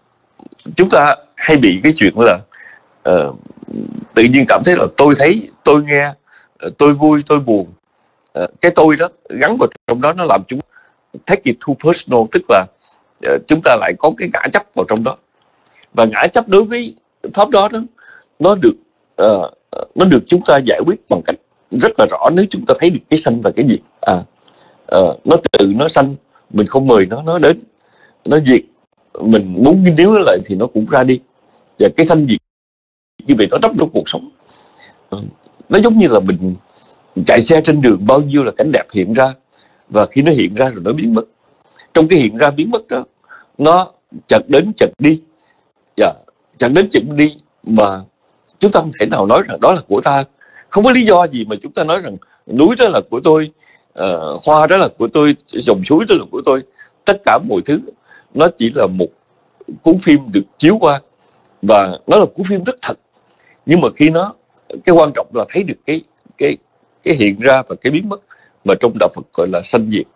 chúng ta hay bị cái chuyện là uh, tự nhiên cảm thấy là tôi thấy, tôi nghe, uh, tôi vui, tôi buồn. Uh, cái tôi đó gắn vào trong đó, nó làm chúng take it too personal, tức là uh, chúng ta lại có cái ngã chấp vào trong đó. Và ngã chấp đối với pháp đó, đó nó được uh, nó được chúng ta giải quyết bằng cách rất là rõ nếu chúng ta thấy được cái sanh và cái diệt. À, uh, nó tự nó sanh, mình không mời nó, nó đến, nó diệt, mình muốn níu nó lại thì nó cũng ra đi. Và cái sanh diệt như vậy nó đắp trong cuộc sống. Uh, nó giống như là mình chạy xe trên đường bao nhiêu là cảnh đẹp hiện ra, và khi nó hiện ra rồi nó biến mất. Trong cái hiện ra biến mất đó, nó chợt đến chợt đi, dạ, chợt đến chợt đi, mà chúng ta không thể nào nói rằng đó là của ta. Không có lý do gì mà chúng ta nói rằng núi đó là của tôi, uh, hoa đó là của tôi, dòng suối đó là của tôi. Tất cả mọi thứ nó chỉ là một cuốn phim được chiếu qua, và nó là cuốn phim rất thật. Nhưng mà khi nó, cái quan trọng là thấy được cái cái cái hiện ra và cái biến mất, mà trong đạo Phật gọi là sanh diệt.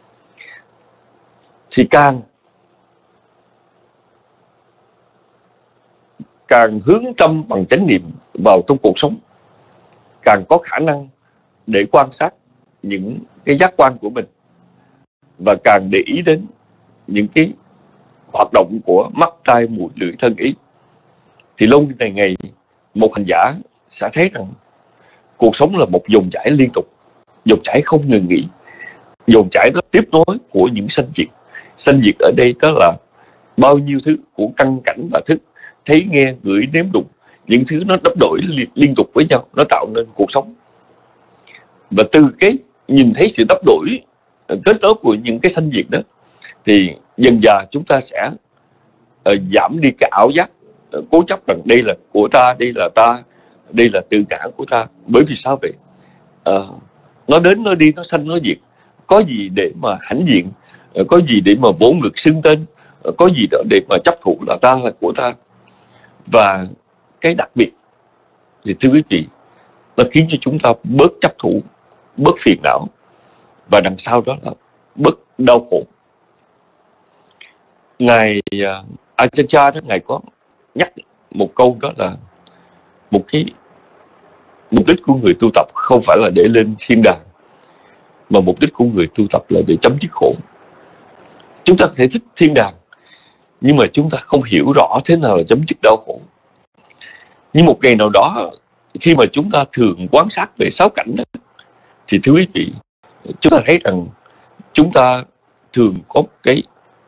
Thì càng càng hướng tâm bằng chánh niệm vào trong cuộc sống, càng có khả năng để quan sát những cái giác quan của mình, và càng để ý đến những cái hoạt động của mắt, tai, mũi, lưỡi, thân, ý. Thì lâu ngày ngày một hành giả sẽ thấy rằng cuộc sống là một dòng chảy liên tục, dòng chảy không ngừng nghỉ. Dòng chảy đó tiếp nối của những sanh diệt. Sanh diệt ở đây đó là bao nhiêu thứ của căn cảnh và thức, thấy, nghe, ngửi, nếm, đụng. Những thứ nó đắp đổi liên, liên tục với nhau, nó tạo nên cuộc sống. Và từ cái nhìn thấy sự đắp đổi, kết nối của những cái sanh diệt đó, thì dần dà chúng ta sẽ uh, giảm đi cái ảo giác, uh, cố chấp rằng đây là của ta, đây là ta, đây là tự ngã của ta. Bởi vì sao vậy? Uh, nó đến, nó đi, nó sanh, nó diệt. Có gì để mà hãnh diện, uh, có gì để mà vỗ ngực xưng tên, uh, có gì đó để mà chấp thụ là ta, là của ta. Và cái đặc biệt thì thưa quý vị, nó khiến cho chúng ta bớt chấp thủ, bớt phiền não, và đằng sau đó là bớt đau khổ. Ngài uh, Ajahn Chah đó, Ngài có nhắc một câu, đó là một cái mục đích của người tu tập không phải là để lên thiên đàng, mà mục đích của người tu tập là để chấm dứt khổ. Chúng ta có thể thích thiên đàng, nhưng mà chúng ta không hiểu rõ thế nào là chấm dứt đau khổ. Nhưng một ngày nào đó, khi mà chúng ta thường quan sát về sáu cảnh đó, thì thưa quý vị, chúng ta thấy rằng chúng ta thường có cái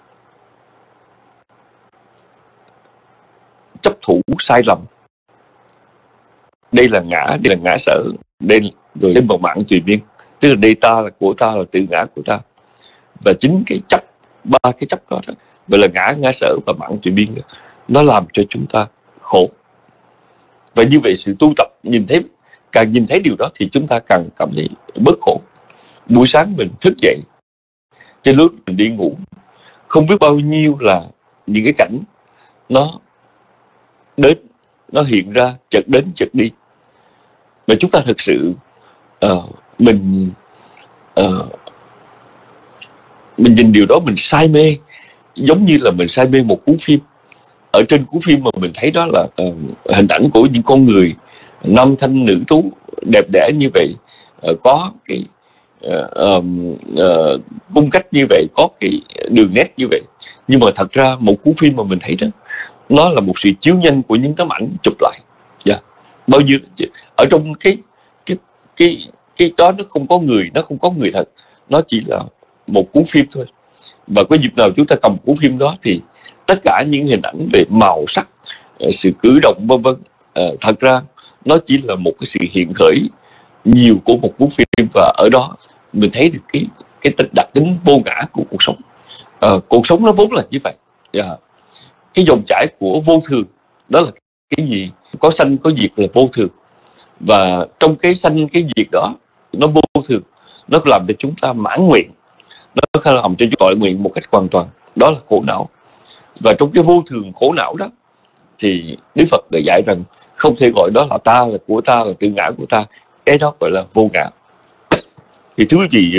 chấp thủ sai lầm. Đây là ngã, đây là ngã sở, đây rồi đến bầu mạng tùy biên, tức là đây ta, là của ta, là tự ngã của ta. Và chính cái chấp, ba cái chấp đó, đó gọi là ngã, ngã sở và mạng tùy biên đó, nó làm cho chúng ta khổ. Và như vậy sự tu tập nhìn thấy, càng nhìn thấy điều đó thì chúng ta càng cảm thấy bớt khổ. Buổi sáng mình thức dậy, trên lúc mình đi ngủ, không biết bao nhiêu là những cái cảnh nó đến, nó hiện ra, chợt đến chợt đi. Mà chúng ta thực sự uh, mình uh, mình nhìn điều đó mình say mê, giống như là mình say mê một cuốn phim. Ở trên cuốn phim mà mình thấy đó là uh, hình ảnh của những con người nam thanh nữ tú đẹp đẽ như vậy, uh, có cái uh, um, uh, cung cách như vậy, có cái đường nét như vậy. Nhưng mà thật ra một cuốn phim mà mình thấy đó, nó là một sự chiếu nhanh của những tấm ảnh chụp lại. Yeah. Bao nhiêu ở trong cái cái cái cái đó nó không có người, nó không có người thật, nó chỉ là một cuốn phim thôi. Và có dịp nào chúng ta cầm cuốn phim đó thì tất cả những hình ảnh về màu sắc, sự cử động vân vân, uh, thật ra nó chỉ là một cái sự hiện khởi nhiều của một cuốn phim. Và ở đó mình thấy được cái cái đặc tính vô ngã của cuộc sống. Uh, cuộc sống nó vốn là như vậy. Yeah. Cái dòng chảy của vô thường đó là cái gì? Có sanh có diệt là vô thường. Và trong cái sanh cái diệt đó, nó vô thường, nó làm cho chúng ta mãn nguyện, nó làm cho chúng ta nguyện một cách hoàn toàn. Đó là khổ não. Và trong cái vô thường khổ não đó thì Đức Phật đã dạy rằng không thể gọi đó là ta, là của ta, là tự ngã của ta. Cái đó gọi là vô ngã. Thì thưa quý vị,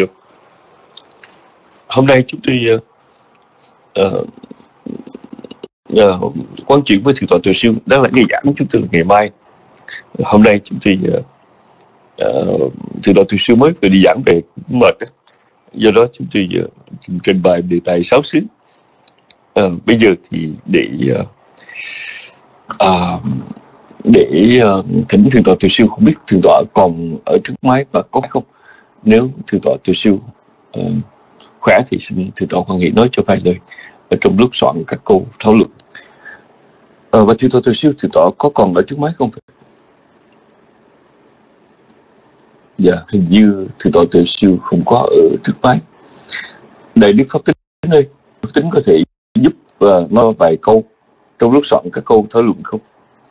hôm nay chúng tôi uh, uh, quán chuyển với Thượng tọa Tuệ Siêu. Đó là ngày giảng của chúng tôi ngày mai. Hôm nay chúng tôi uh, uh, Thượng tọa Tuệ Siêu mới vừa đi giảng về mệt đó. Do đó chúng tôi uh, trình bày đề tài sáu xứ. Uh, bây giờ thì để uh, uh, để uh, thỉnh Thượng tọa Tuệ Siêu, không biết Thượng tọa còn ở trước máy và có không? Nếu Thượng tọa Tuệ Siêu uh, khỏe thì xin Thượng tọa Hoàng Nghị nói cho vài lời ở trong lúc soạn các câu thảo luận. Uh, và Thượng tọa Tuệ Siêu, Thượng tọa có còn ở trước máy không? Dạ, hình như Thượng tọa Tuệ Siêu không có ở trước máy. Đại Đức Pháp Tính ơi, Pháp Tính có thể giúp uh, nói vài câu trong lúc soạn các câu thảo luận không?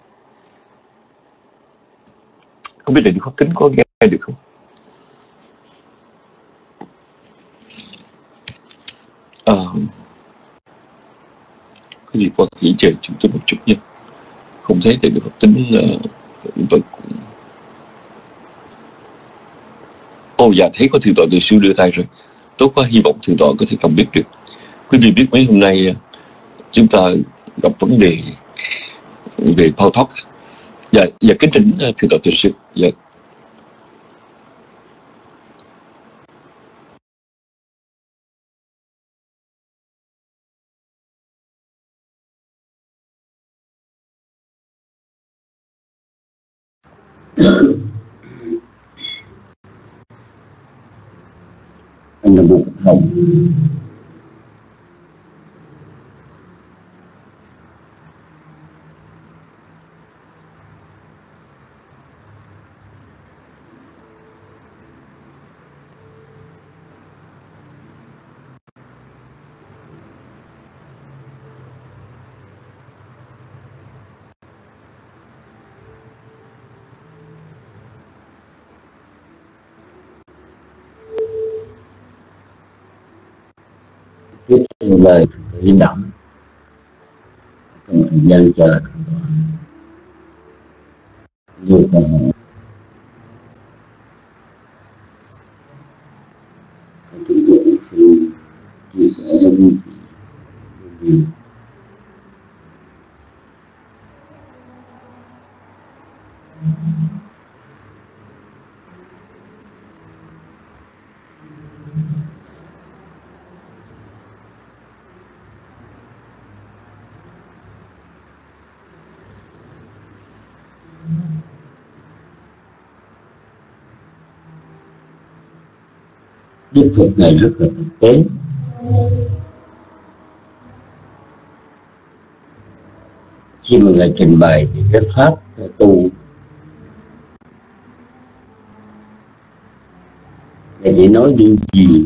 Không biết Đại Đức Pháp Tính có nghe được không? À, có gì qua nghỉ chờ chúng tôi một chút nha. Không thấy Đại Đức Pháp Tính uh, vẫn cũng... Ồ oh, dạ, thấy có Thượng tọa Tuệ Siêu đưa tay rồi. Tốt quá, hy vọng Thượng tọa có thể cầm biết được. Quý vị biết mấy hôm nay chúng ta gặp vấn đề về Pao Thóc. Dạ, dạ kính thỉnh Thượng tọa Tuệ Siêu. Dạ. Anh là một thầy. Tiếp theo lời tự động trong thời gian chờ nhiều câu hỏi chúng tôi xin chia sẻ với quý vị. Đức Phật này rất là thực tế. Khi mà Ngài trình bày về cái pháp tu, Ngài chỉ nói những gì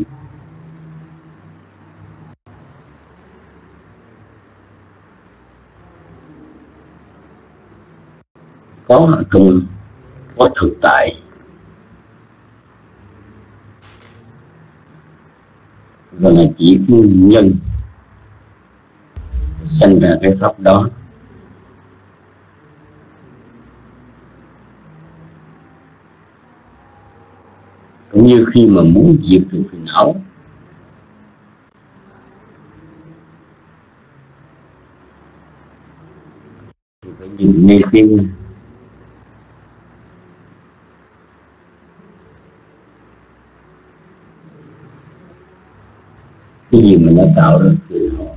có ở trong có thực tại, và là chỉ nguyên nhân sinh ra cái pháp đó. Cũng như khi mà muốn diệt được phiền não thì phải nhìn ngay tim. Cái gì mà nó tạo ra phiền não.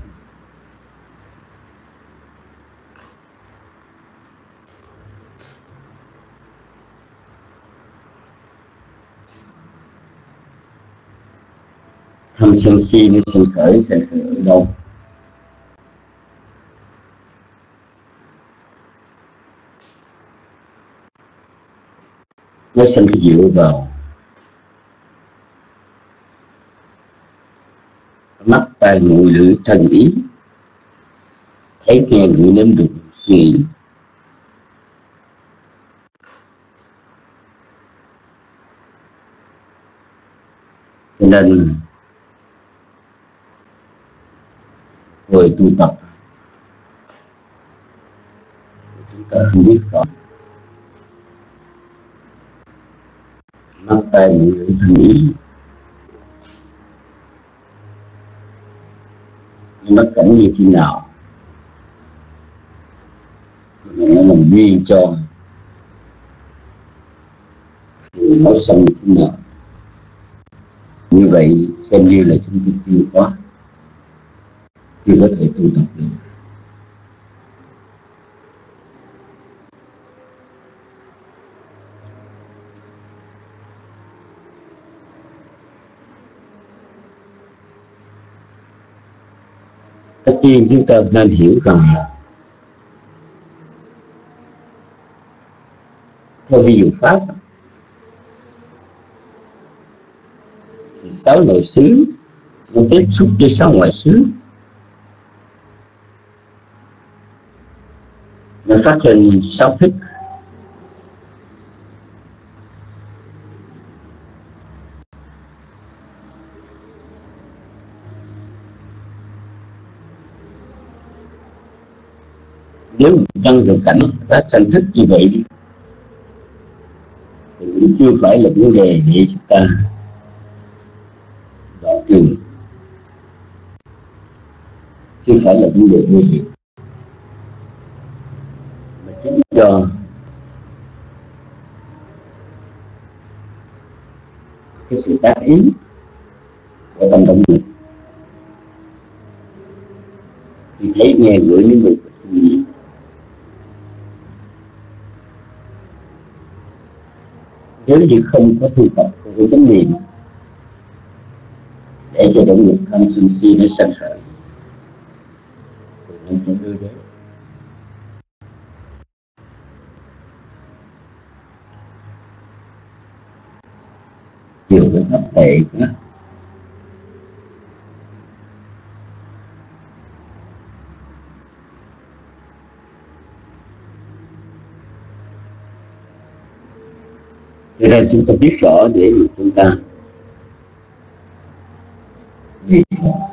Tham sân si nó sinh khởi, sinh khởi ở đâu? Nó sinh dựa vào mắt tai mũi lưỡi thân ý, thấy nghe ngửi nếm được suy nghĩ. Cho nên người tu tập chúng ta không biết rõ mắt tai mũi lưỡi thân ý, nó cảnh như thế nào, nó làm duyên cho nó sanh như thế nào. Như vậy xem như là chúng tôi chưa có chưa có thể tu tập được. Tất nhiên chúng ta nên hiểu rằng là theo vi diệu pháp thì sáu nội xứ nó tiếp xúc với sáu ngoại xứ, nó phát lên sáu thức. Nếu trong thực cảnh đã sanh thức như vậy đi, thì cũng chưa phải là vấn đề để chúng ta đoạn trừ, chưa phải là vấn đề nguy hiểm, mà chính do cái sự tác ý của tâm động lực khi thấy nghe gửi đến mình suy nghĩ. Nếu như không có tu tập, không có chánh niệm để cho động lực tham sân si nó sanh khởi, thì nó sẽ đưa đến nhiều cái pháp tệ khác. Cho nên chúng ta biết rõ để mà chúng ta đi.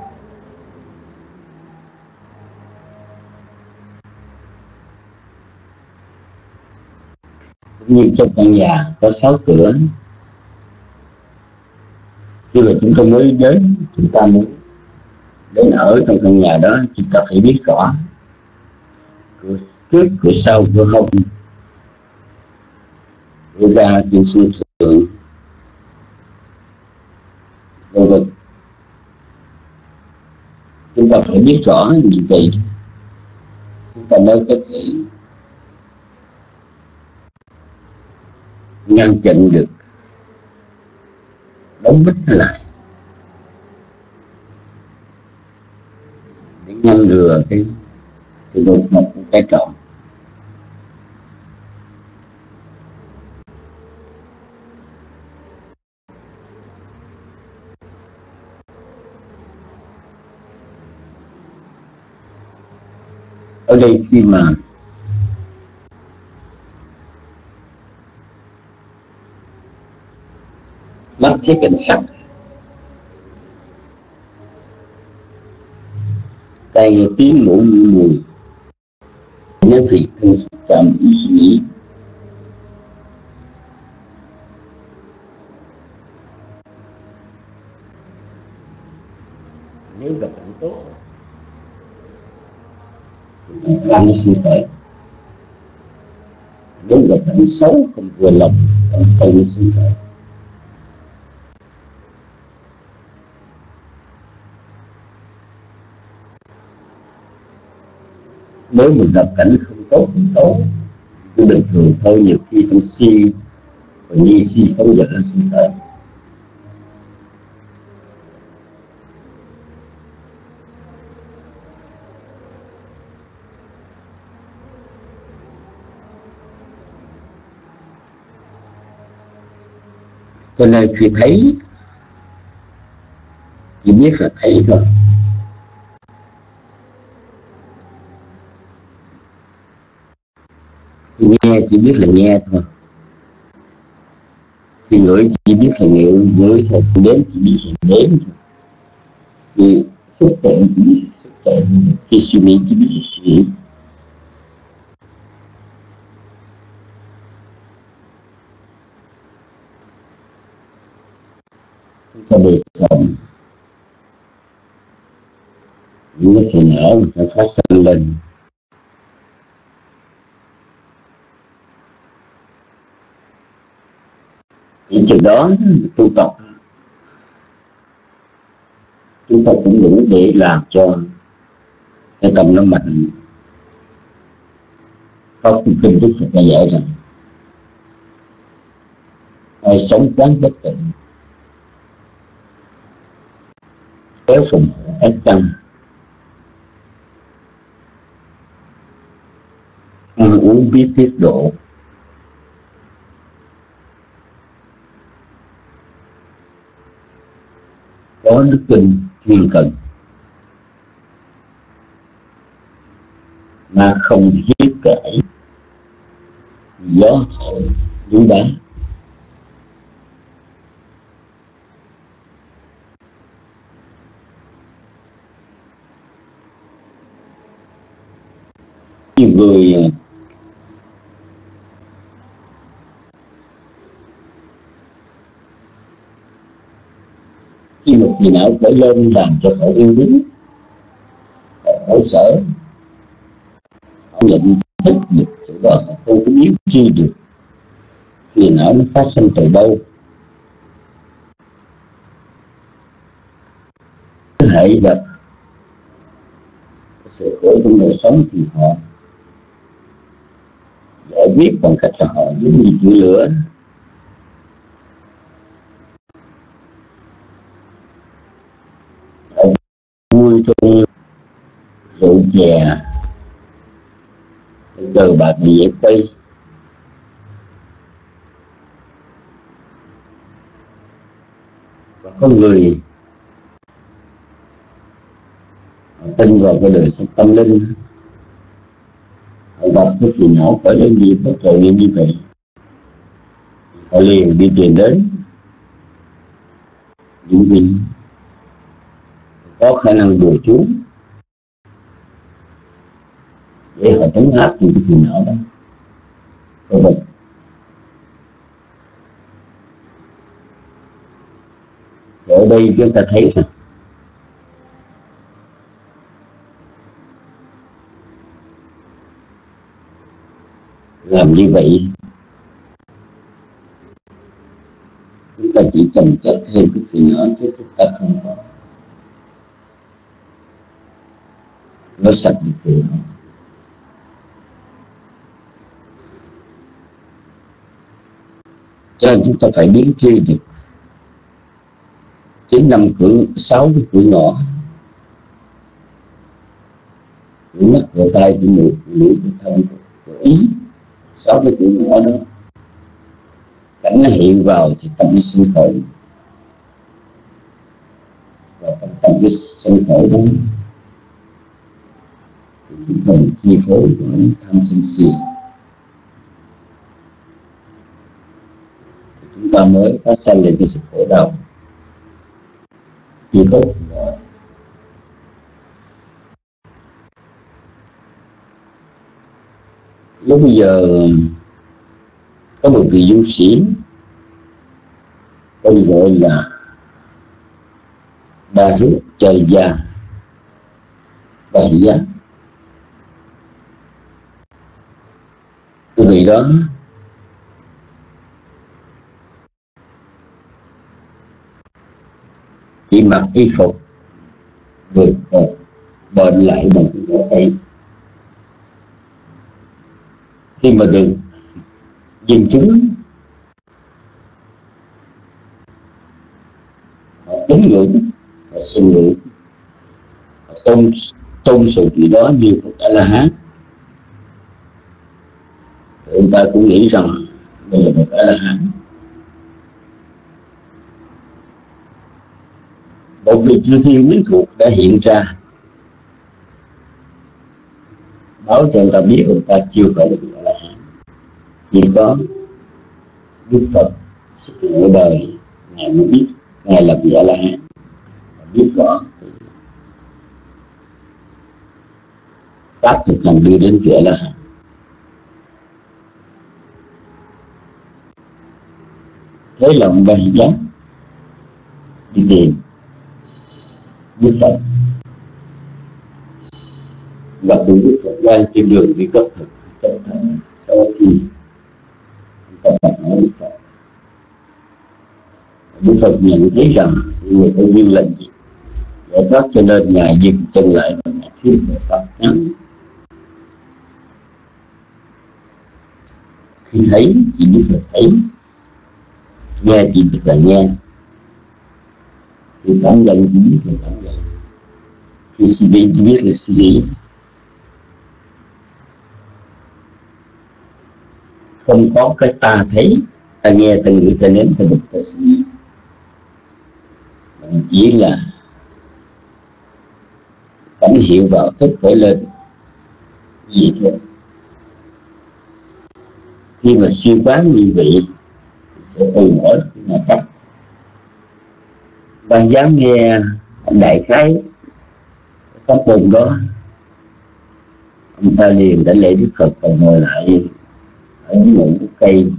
Cũng như trong căn nhà có sáu cửa, khi mà chúng ta mới đến, chúng ta muốn đến ở trong căn nhà đó, chúng ta phải biết rõ cửa trước, cửa sau, cửa hông, cửa ra, cửa sân thượng, vân vân. Chúng ta phải biết rõ như vậy, chúng ta mới có thể ngăn chặn được, đóng bít nó lại để ngăn ngừa cái sự đột ngột của cái trộm. Ở đây khi mà mắt thấy cảnh sắc, tai nghe tiếng mũi mùi, nói vị thân xúc chạm ý suy nghĩ, nếu gặp cảnh tốt thì tâm nó sinh khởi, nếu gặp cảnh xấu không vừa lòng tâm sân nó sinh khởi. Nếu mình gặp cảnh không tốt không xấu cứ bình thường thôi, nhiều khi tâm si và nhi si không giờ nó sinh khởi. Cho nên khi thấy chỉ biết là thấy thôi, khi nghe chỉ biết là nghe thôi, khi ngửi chỉ biết là ngửi ngửi thôi, đến chỉ biết là đến thôi, khi xúc chạm chỉ biết là xúc chạm, khi suy nghĩ chỉ biết là suy nghĩ. Chúng ta đề phòng những cái phiền não mà nó phát sinh lên, chỉ chừng đó tu tập chúng ta cũng đủ để làm cho cái tâm nó mạnh. Có kinh kinh Đức Phật đã dạy rằng ai sống quán bất tịnh, kéo phùng ách tăng, ăn uống biết tiết độ, có đức tin chuyên cần mà không hiếp cãi gió thổi núi đá. Nhiều người khi một phiền não khởi lên làm cho họ yêu đuối, họ khổ sở, họ nhận thức được chỗ đó, họ không có biết chi được phiền não nó phát sinh từ đâu. Hãy gặp sự khổ trong đời sống thì họ giải quyết bằng cách là họ giống như chữa lửa. Họ vui trong rượu chè, cờ bạc dễ cây, và có người tin vào cái đời sống tâm linh, họ gặp cái phiền não khởi lên gì có trời lên như vậy, họ liền đi tìm đến những vị có khả năng đùa chú để họ trấn áp những cái phiền não đó. Có vậy. Ở đây chúng ta thấy rằng làm như vậy chúng ta chỉ trồng chất thêm cái phiền não chứ chúng ta không có nó sạch được phiền não. Cho nên chúng ta phải biến tri được chín năm cửa sáu cái cửa ngõ, cửa mắt, cửa tai, cửa mũi, cửa lưỡi, cửa thân, cửa ý, sáu cái cửa ngõ đó. Cảnh nó hiện vào thì tâm nó sinh khởi, và tâm cái sinh khởi đó thì chúng ta bị chi phối bởi tham sân si, chúng ta mới phát sinh lên cái sự khổ đau. Chỉ có lúc bây giờ có một vị du sĩ tên gọi là Đa Rước Trời Gia Đại Gia. Cái vị đó chỉ mặc y phục được bệnh lại bằng cái vỏ cây. Khi mà được dân chúng họ tín ngưỡng, họ xin ngưỡng, họ tôn tôn sự gì đó như Phật A La Hán, thì người ta cũng nghĩ rằng đây là Phật A La Hán. Một vị chư thiên quyến thuộc đã hiện ra báo cho người ta biết người ta chưa phải là vị A La Hán, chỉ có Đức Phật ở đời ngài mới biết ngài là vị A La Hán, biết rõ pháp thực hành đưa đến vị A La Hán. Thế lòng bay giác đi tìm Đức Phật, gặp được Đức Phật đang trên đường đi cấp thực chân thành. Sau khi ta gặp hỏi Đức Phật, Đức Phật nhận thấy rằng người có duyên lành gì giải thoát, cho nên ngài dừng chân lại và ngài thuyết về pháp ngắn. Khi thấy chỉ biết là thấy, nghe chỉ biết là nghe, khi cảm nhận chỉ biết là cảm nhận, khi suy nghĩ chỉ biết là suy nghĩ. Không có cái ta thấy, ta nghe, ta ngửi, ta nếm, ta đụng, ta suy nghĩ, chỉ là tín hiệu vào thức khởi lên gì thôi. Khi mà suy quán như vị sẽ từ bỏ cái ngã chấp và dám nghe đại khái pháp môn đó, ông ta liền đã lễ Đức Phật và ngồi lại ở ngọn cây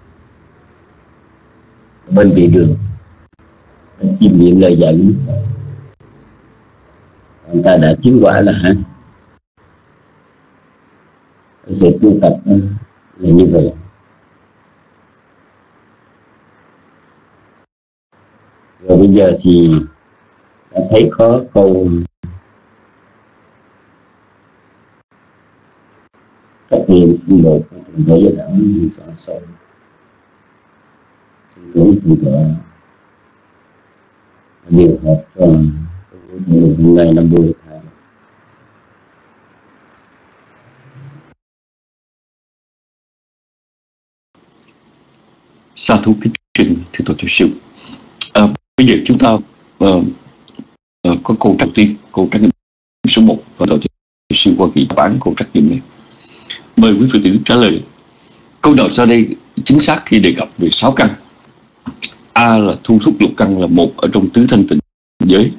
bên vị đường, chim miệng lời dẫn. Ông ta đã chứng quả là hả sự tu tập là như vậy. Rồi bây giờ thì đã thấy khó câu các niệm sinh một thường thể giới đạo như rõ sâu cũng thường tọa điều hợp cho hôm nay năm mươi tháng. Sa thú kính trình thưa tổ thiểu sư. À, bây giờ chúng ta uh, uh, có câu trắc tiên, câu trắc nghiệm số một và tổ thiểu sư qua kỳ bản câu trắc nghiệm này. Mời quý Phật tử trả lời. Câu đầu sau đây chính xác khi đề cập về sáu căn. A là thu thúc lục căn là một ở trong tứ thanh tịnh giới.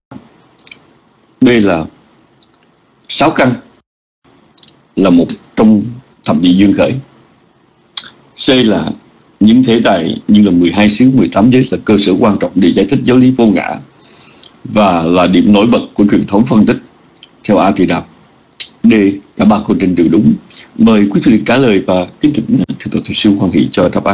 B là sáu căn là một trong thập nhị duyên khởi. C là những thể tài như là mười hai xứ, mười tám giới là cơ sở quan trọng để giải thích giáo lý vô ngã và là điểm nổi bật của truyền thống phân tích theo A Thì Đàm. D, cả ba câu trên đều đúng. Mời quý vị trả lời và kính thỉnh thưa tổ thiểu sư hoan hỷ cho đáp án.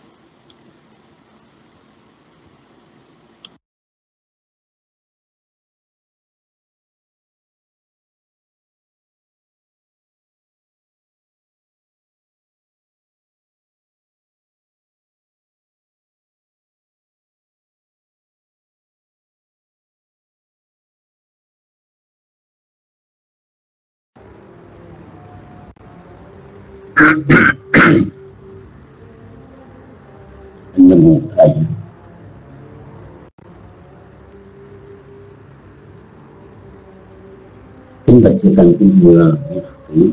Mình một thầy kính bạch cho cần kính thưa quý Phật tử.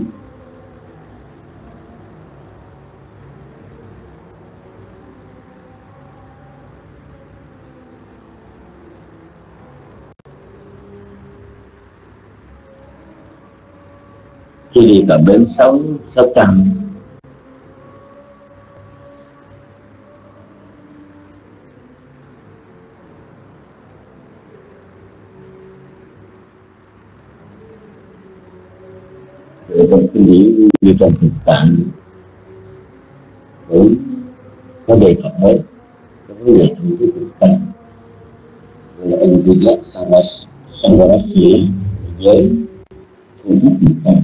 Khi đi cập đến sáu sáu căn trong kinh điển như trong thực tạng cũng có đề cập đến cái vấn đề thu thúc lục căn, là anh đi lắc Samvarasya giới thu thúc lục căn.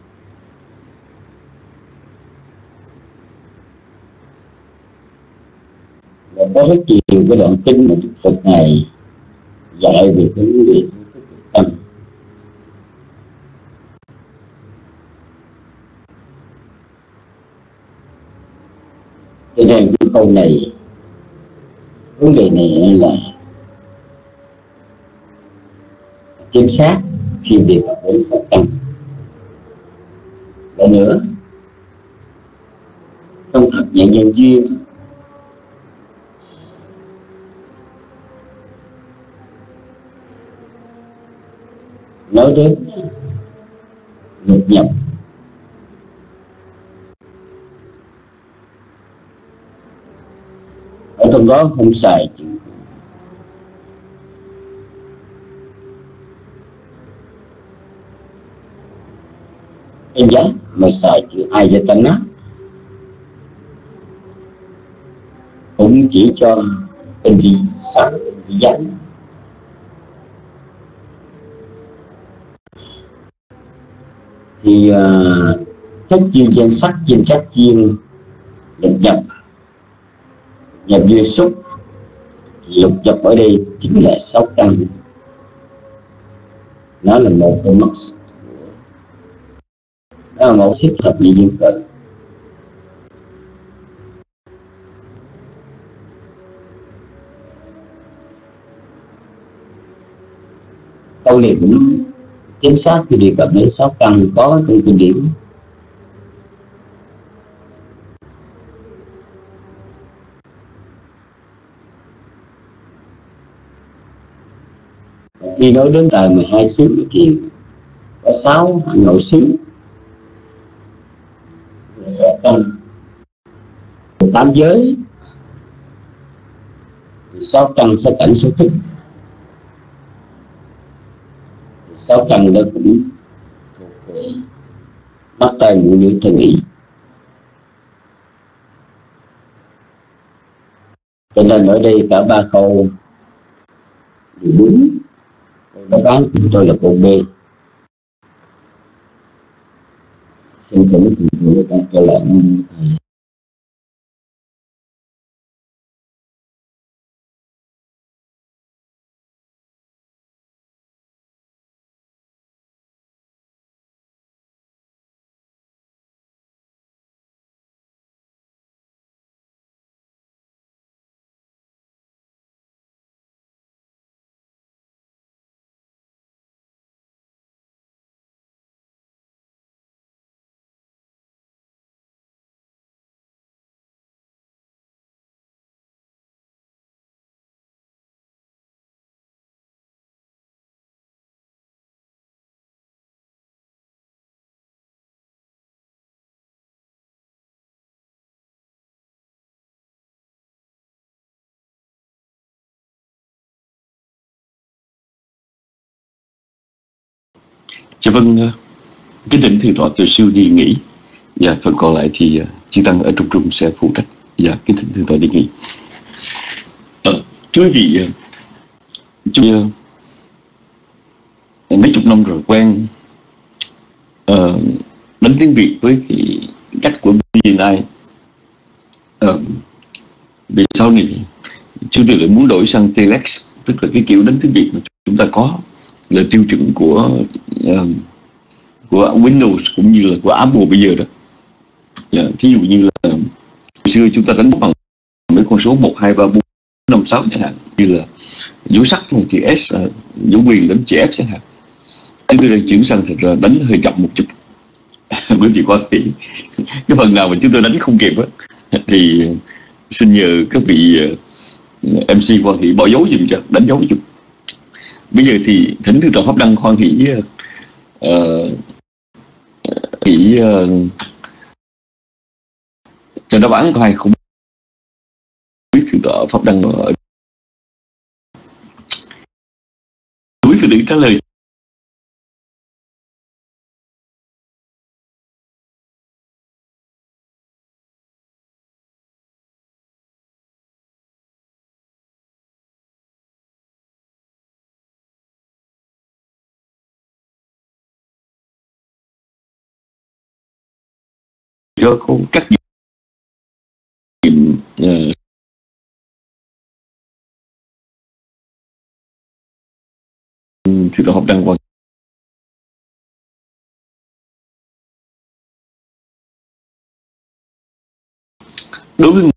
Và có rất nhiều cái đoạn kinh mà Đức Phật này dạy về cái vấn đề thu thúc lục căn. Cho nên cái câu này, vấn đề này là chính xác khi đề cập đến sáu căn. Và nữa, trong thập nhị nhân duyên nói đến lục nhập, ở trong đó không xài chữ tên giá mà xài chữ Ayatana, cũng chỉ cho tên gì sắc tên giá. Thì uh, chất duyên danh sắc duyên sắc duyên lục nhập, nhập duyên xúc, lục nhập ở đây chính là sáu căn. Nó là một trong mắt, nó là một xếp thập nhị duyên khởi. Câu này cũng chính xác khi đề cập đến sáu căn có trong kinh điển. Khi nói đến trời mười hai xứ thì có sáu hạnh nội xứ, sáu căn, tám giới, sáu căn sáu cảnh sáu thức. Sáu căn đó cũng mắt tai mũi lưỡi thân ý. Cho nên ở đây cả ba câu đều đúng. Đáp án của tôi là câu B. Xin thử thử thử các câu lại như thầy. Dạ vâng, kính thỉnh thượng tọa Từ Siêu đi nghỉ. Dạ, phần còn lại thì uh, chư tăng ở trong trung sẽ phụ trách. Dạ, kính thỉnh thượng tọa đi nghỉ. À, quý vị, uh, chúng uh, mấy chục năm rồi quen uh, đánh tiếng Việt với cái cách của vê en i. Uh, vì sau này chúng tôi lại muốn đổi sang Telex, tức là cái kiểu đánh tiếng Việt mà chúng ta có là tiêu chuẩn của uh, của Windows cũng như là của Apple bây giờ đó. Yeah, thí dụ như là hồi xưa chúng ta đánh bằng mấy con số một, hai, ba, bốn, năm, sáu chẳng hạn, như là dấu sắc bằng chữ S, dấu quyền đánh chữ S chẳng hạn. Chúng tôi đang chuyển sang thật ra đánh hơi chậm một chút. Bởi vì qua thì cái phần nào mà chúng tôi đánh không kịp á, thì xin nhờ các vị em xê Quan Hỷ bỏ dấu giùm cho, đánh dấu giùm. Bây giờ thì thỉnh thư tọa Pháp Đăng Quan Hỷ uh, Hỷ uh, cho đáp án có ai không biết thư tọa Pháp Đăng ở quý phật tử trả lời. Cho cô các nghiệm uh, thư tọa Pháp Đăng Quan. Đối với